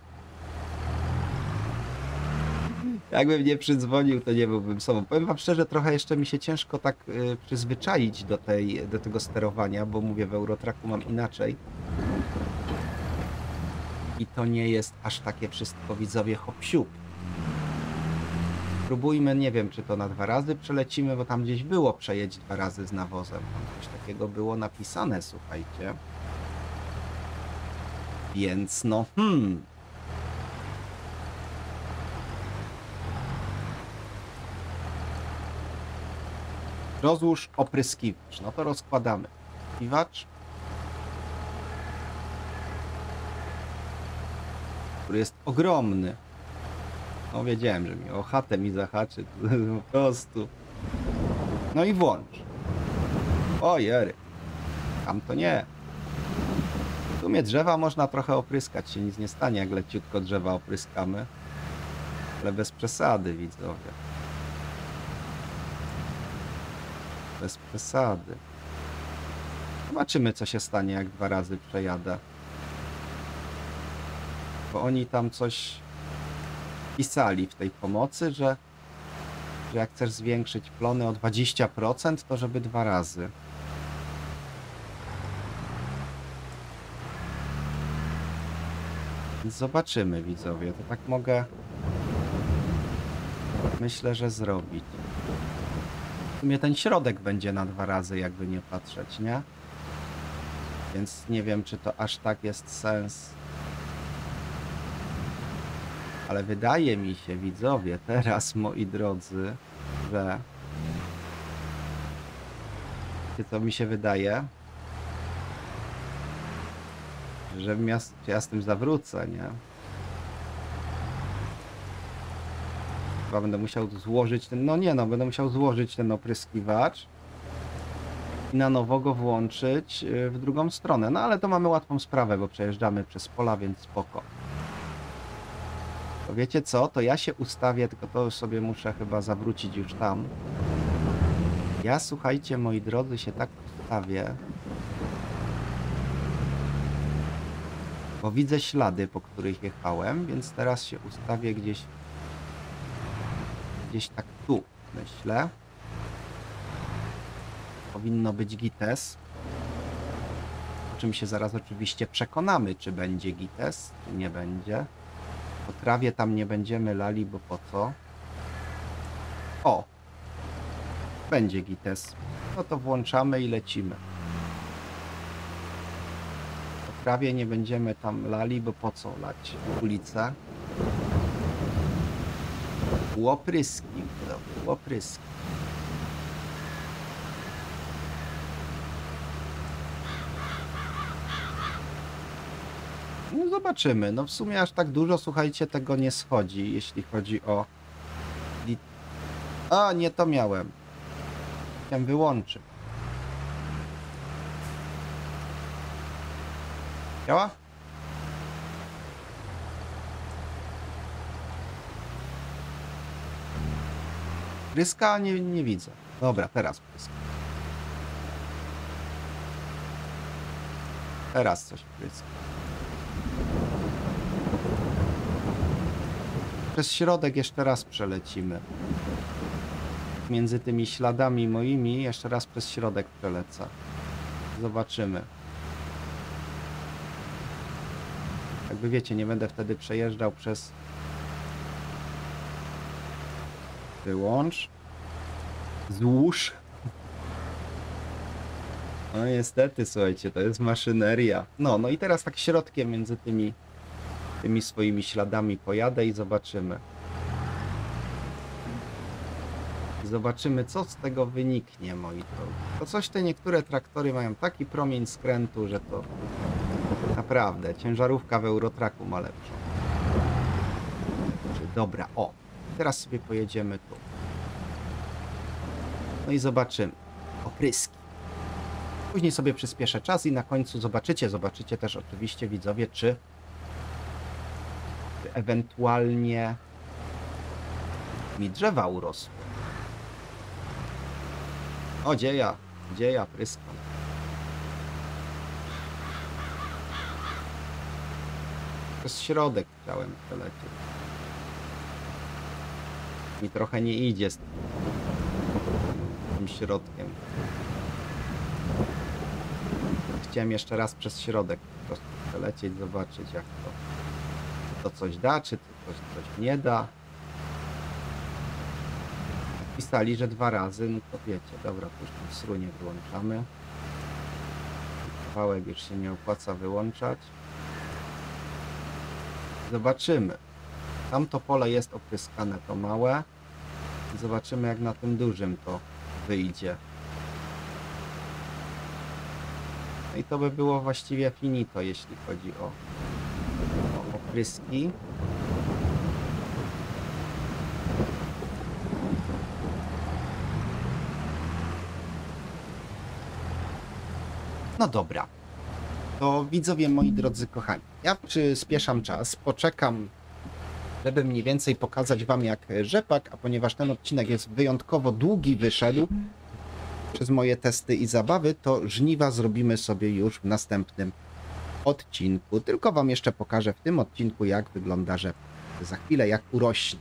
S1: Jakbym nie przydzwonił, to nie byłbym sobą. Powiem wam szczerze, trochę jeszcze mi się ciężko tak y, przyzwyczaić do, tej, do tego sterowania, bo mówię, w Eurotracku mam inaczej. I to nie jest aż takie wszystko, widzowie, hop-siup. Próbujmy, nie wiem, czy to na dwa razy przelecimy, bo tam gdzieś było przejedź dwa razy z nawozem. Tam coś takiego było napisane, słuchajcie. Więc no, hmm. Rozłóż opryskiwacz. No to rozkładamy. Opryskiwacz, który jest ogromny. No wiedziałem, że mi o chatę mi zahaczy. Po prostu. No i włącz. O jery. Tam to nie. W sumie drzewa można trochę opryskać. Się nic nie stanie, jak leciutko drzewa opryskamy. Ale bez przesady, widzowie. Bez przesady. Zobaczymy, co się stanie, jak dwa razy przejadę. Bo oni tam coś pisali w tej pomocy, że, że jak chcesz zwiększyć plony o dwadzieścia procent, to żeby dwa razy. Więc zobaczymy, widzowie. To tak mogę, myślę, że zrobić. W sumie ten środek będzie na dwa razy, jakby nie patrzeć, nie? Więc nie wiem, czy to aż tak jest sens. Ale wydaje mi się, widzowie, teraz, moi drodzy, że... Wiecie, co mi się wydaje? Że ja, ja z tym zawrócę, nie? Chyba będę musiał złożyć ten... No nie no, będę musiał złożyć ten opryskiwacz i na nowo go włączyć w drugą stronę. No ale to mamy łatwą sprawę, bo przejeżdżamy przez pola, więc spoko. To wiecie co? To ja się ustawię, tylko to sobie muszę chyba zawrócić już tam. Ja, słuchajcie, moi drodzy, się tak ustawię, bo widzę ślady, po których jechałem, więc teraz się ustawię gdzieś gdzieś tak tu, myślę. Powinno być gites. O czym się zaraz oczywiście przekonamy, czy będzie gites, czy nie będzie. Po trawie tam nie będziemy lali, bo po co? O! Będzie gites. No to włączamy i lecimy. Po trawie nie będziemy tam lali, bo po co lać ulicę? Łopryski. Łopryski. No zobaczymy. No w sumie aż tak dużo, słuchajcie, tego nie schodzi, jeśli chodzi o... A, nie to miałem. Chciałem wyłączyć. Działa? Pryska? Nie, nie widzę. Dobra, teraz pryska. Teraz coś pryska. Przez środek jeszcze raz przelecimy. Między tymi śladami moimi jeszcze raz przez środek przelecę. Zobaczymy. Jakby wiecie, nie będę wtedy przejeżdżał przez... Wyłącz. Złóż. No niestety, słuchajcie, to jest maszyneria. No, no i teraz tak środkiem między tymi tymi swoimi śladami pojadę i zobaczymy. Zobaczymy, co z tego wyniknie, moi drodzy. To coś te niektóre traktory mają taki promień skrętu, że to naprawdę ciężarówka w Eurotraku ma lepszą. Dobra, o. Teraz sobie pojedziemy tu. No i zobaczymy. Opryski. Później sobie przyspieszę czas i na końcu zobaczycie, zobaczycie też oczywiście, widzowie, czy ewentualnie mi drzewa urosły. O, gdzie ja? Gdzie ja pryskam? Przez środek chciałem przelecieć. Mi trochę nie idzie z tym środkiem. Chciałem jeszcze raz przez środek po prostu przelecieć, zobaczyć jak to. to coś da, czy to coś, coś nie da. Pisali, że dwa razy, no to wiecie, dobra, to już ten srunie wyłączamy. Kawałek już się nie opłaca wyłączać. Zobaczymy. Tamto pole jest opryskane, to małe. Zobaczymy, jak na tym dużym to wyjdzie. No i to by było właściwie finito, jeśli chodzi o, o opryski. No dobra. To widzowie moi drodzy kochani, ja przyspieszam czas, poczekam, żeby mniej więcej pokazać wam jak rzepak, a ponieważ ten odcinek jest wyjątkowo długi, wyszedł przez moje testy i zabawy, to żniwa zrobimy sobie już w następnym odcinku. Tylko wam jeszcze pokażę w tym odcinku, jak wygląda rzepak. Za chwilę jak urośnie.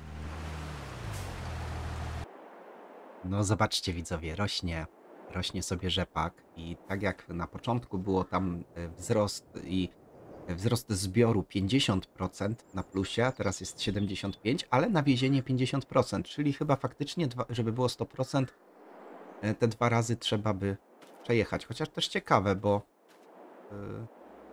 S1: No zobaczcie widzowie, rośnie, rośnie sobie rzepak i tak jak na początku było tam wzrost i wzrost zbioru pięćdziesiąt procent na plusie, a teraz jest siedemdziesiąt pięć procent, ale nawiezienie pięćdziesiąt procent, czyli chyba faktycznie, żeby było sto procent, te dwa razy trzeba by przejechać. Chociaż też ciekawe, bo yy,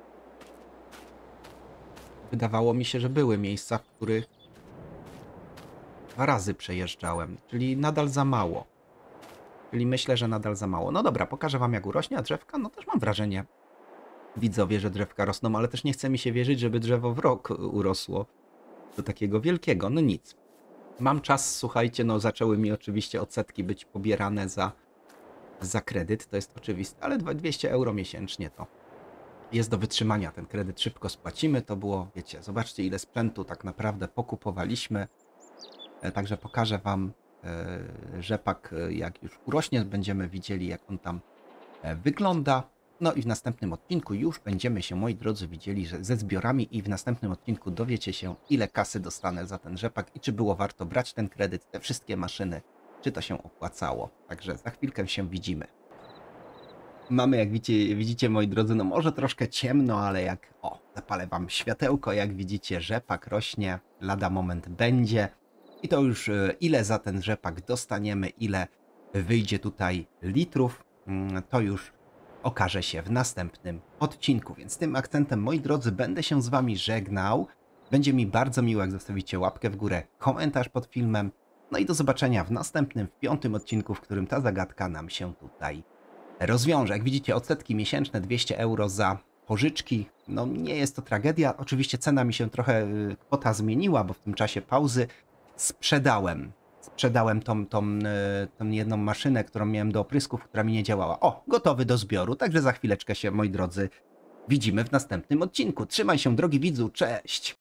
S1: wydawało mi się, że były miejsca, w których dwa razy przejeżdżałem, czyli nadal za mało. Czyli myślę, że nadal za mało. No dobra, pokażę wam jak urośnie, a drzewka, no też mam wrażenie, widzowie, że drzewka rosną, ale też nie chce mi się wierzyć, żeby drzewo w rok urosło do takiego wielkiego. No nic. Mam czas, słuchajcie, no zaczęły mi oczywiście odsetki być pobierane za, za kredyt, to jest oczywiste, ale dwieście euro miesięcznie to jest do wytrzymania. Ten kredyt szybko spłacimy, to było, wiecie, zobaczcie ile sprzętu tak naprawdę pokupowaliśmy. Także pokażę wam rzepak, jak już urośnie, będziemy widzieli jak on tam wygląda. No i w następnym odcinku już będziemy się, moi drodzy, widzieli że ze zbiorami i w następnym odcinku dowiecie się, ile kasy dostanę za ten rzepak i czy było warto brać ten kredyt, te wszystkie maszyny, czy to się opłacało. Także za chwilkę się widzimy. Mamy, jak widzicie, widzicie, moi drodzy, no może troszkę ciemno, ale jak, o, zapalę wam światełko, jak widzicie, rzepak rośnie, lada moment będzie. I to już ile za ten rzepak dostaniemy, ile wyjdzie tutaj litrów, to już okaże się w następnym odcinku. Więc tym akcentem, moi drodzy, będę się z wami żegnał. Będzie mi bardzo miło, jak zostawicie łapkę w górę, komentarz pod filmem. No i do zobaczenia w następnym, w piątym odcinku, w którym ta zagadka nam się tutaj rozwiąże. Jak widzicie, odsetki miesięczne dwieście euro za pożyczki. No nie jest to tragedia. Oczywiście cena mi się trochę, kwota zmieniła, bo w tym czasie pauzy sprzedałem. Sprzedałem tą, tą, tą jedną maszynę, którą miałem do oprysków, która mi nie działała. O, gotowy do zbioru. Także za chwileczkę się, moi drodzy, widzimy w następnym odcinku. Trzymaj się, drogi widzu. Cześć!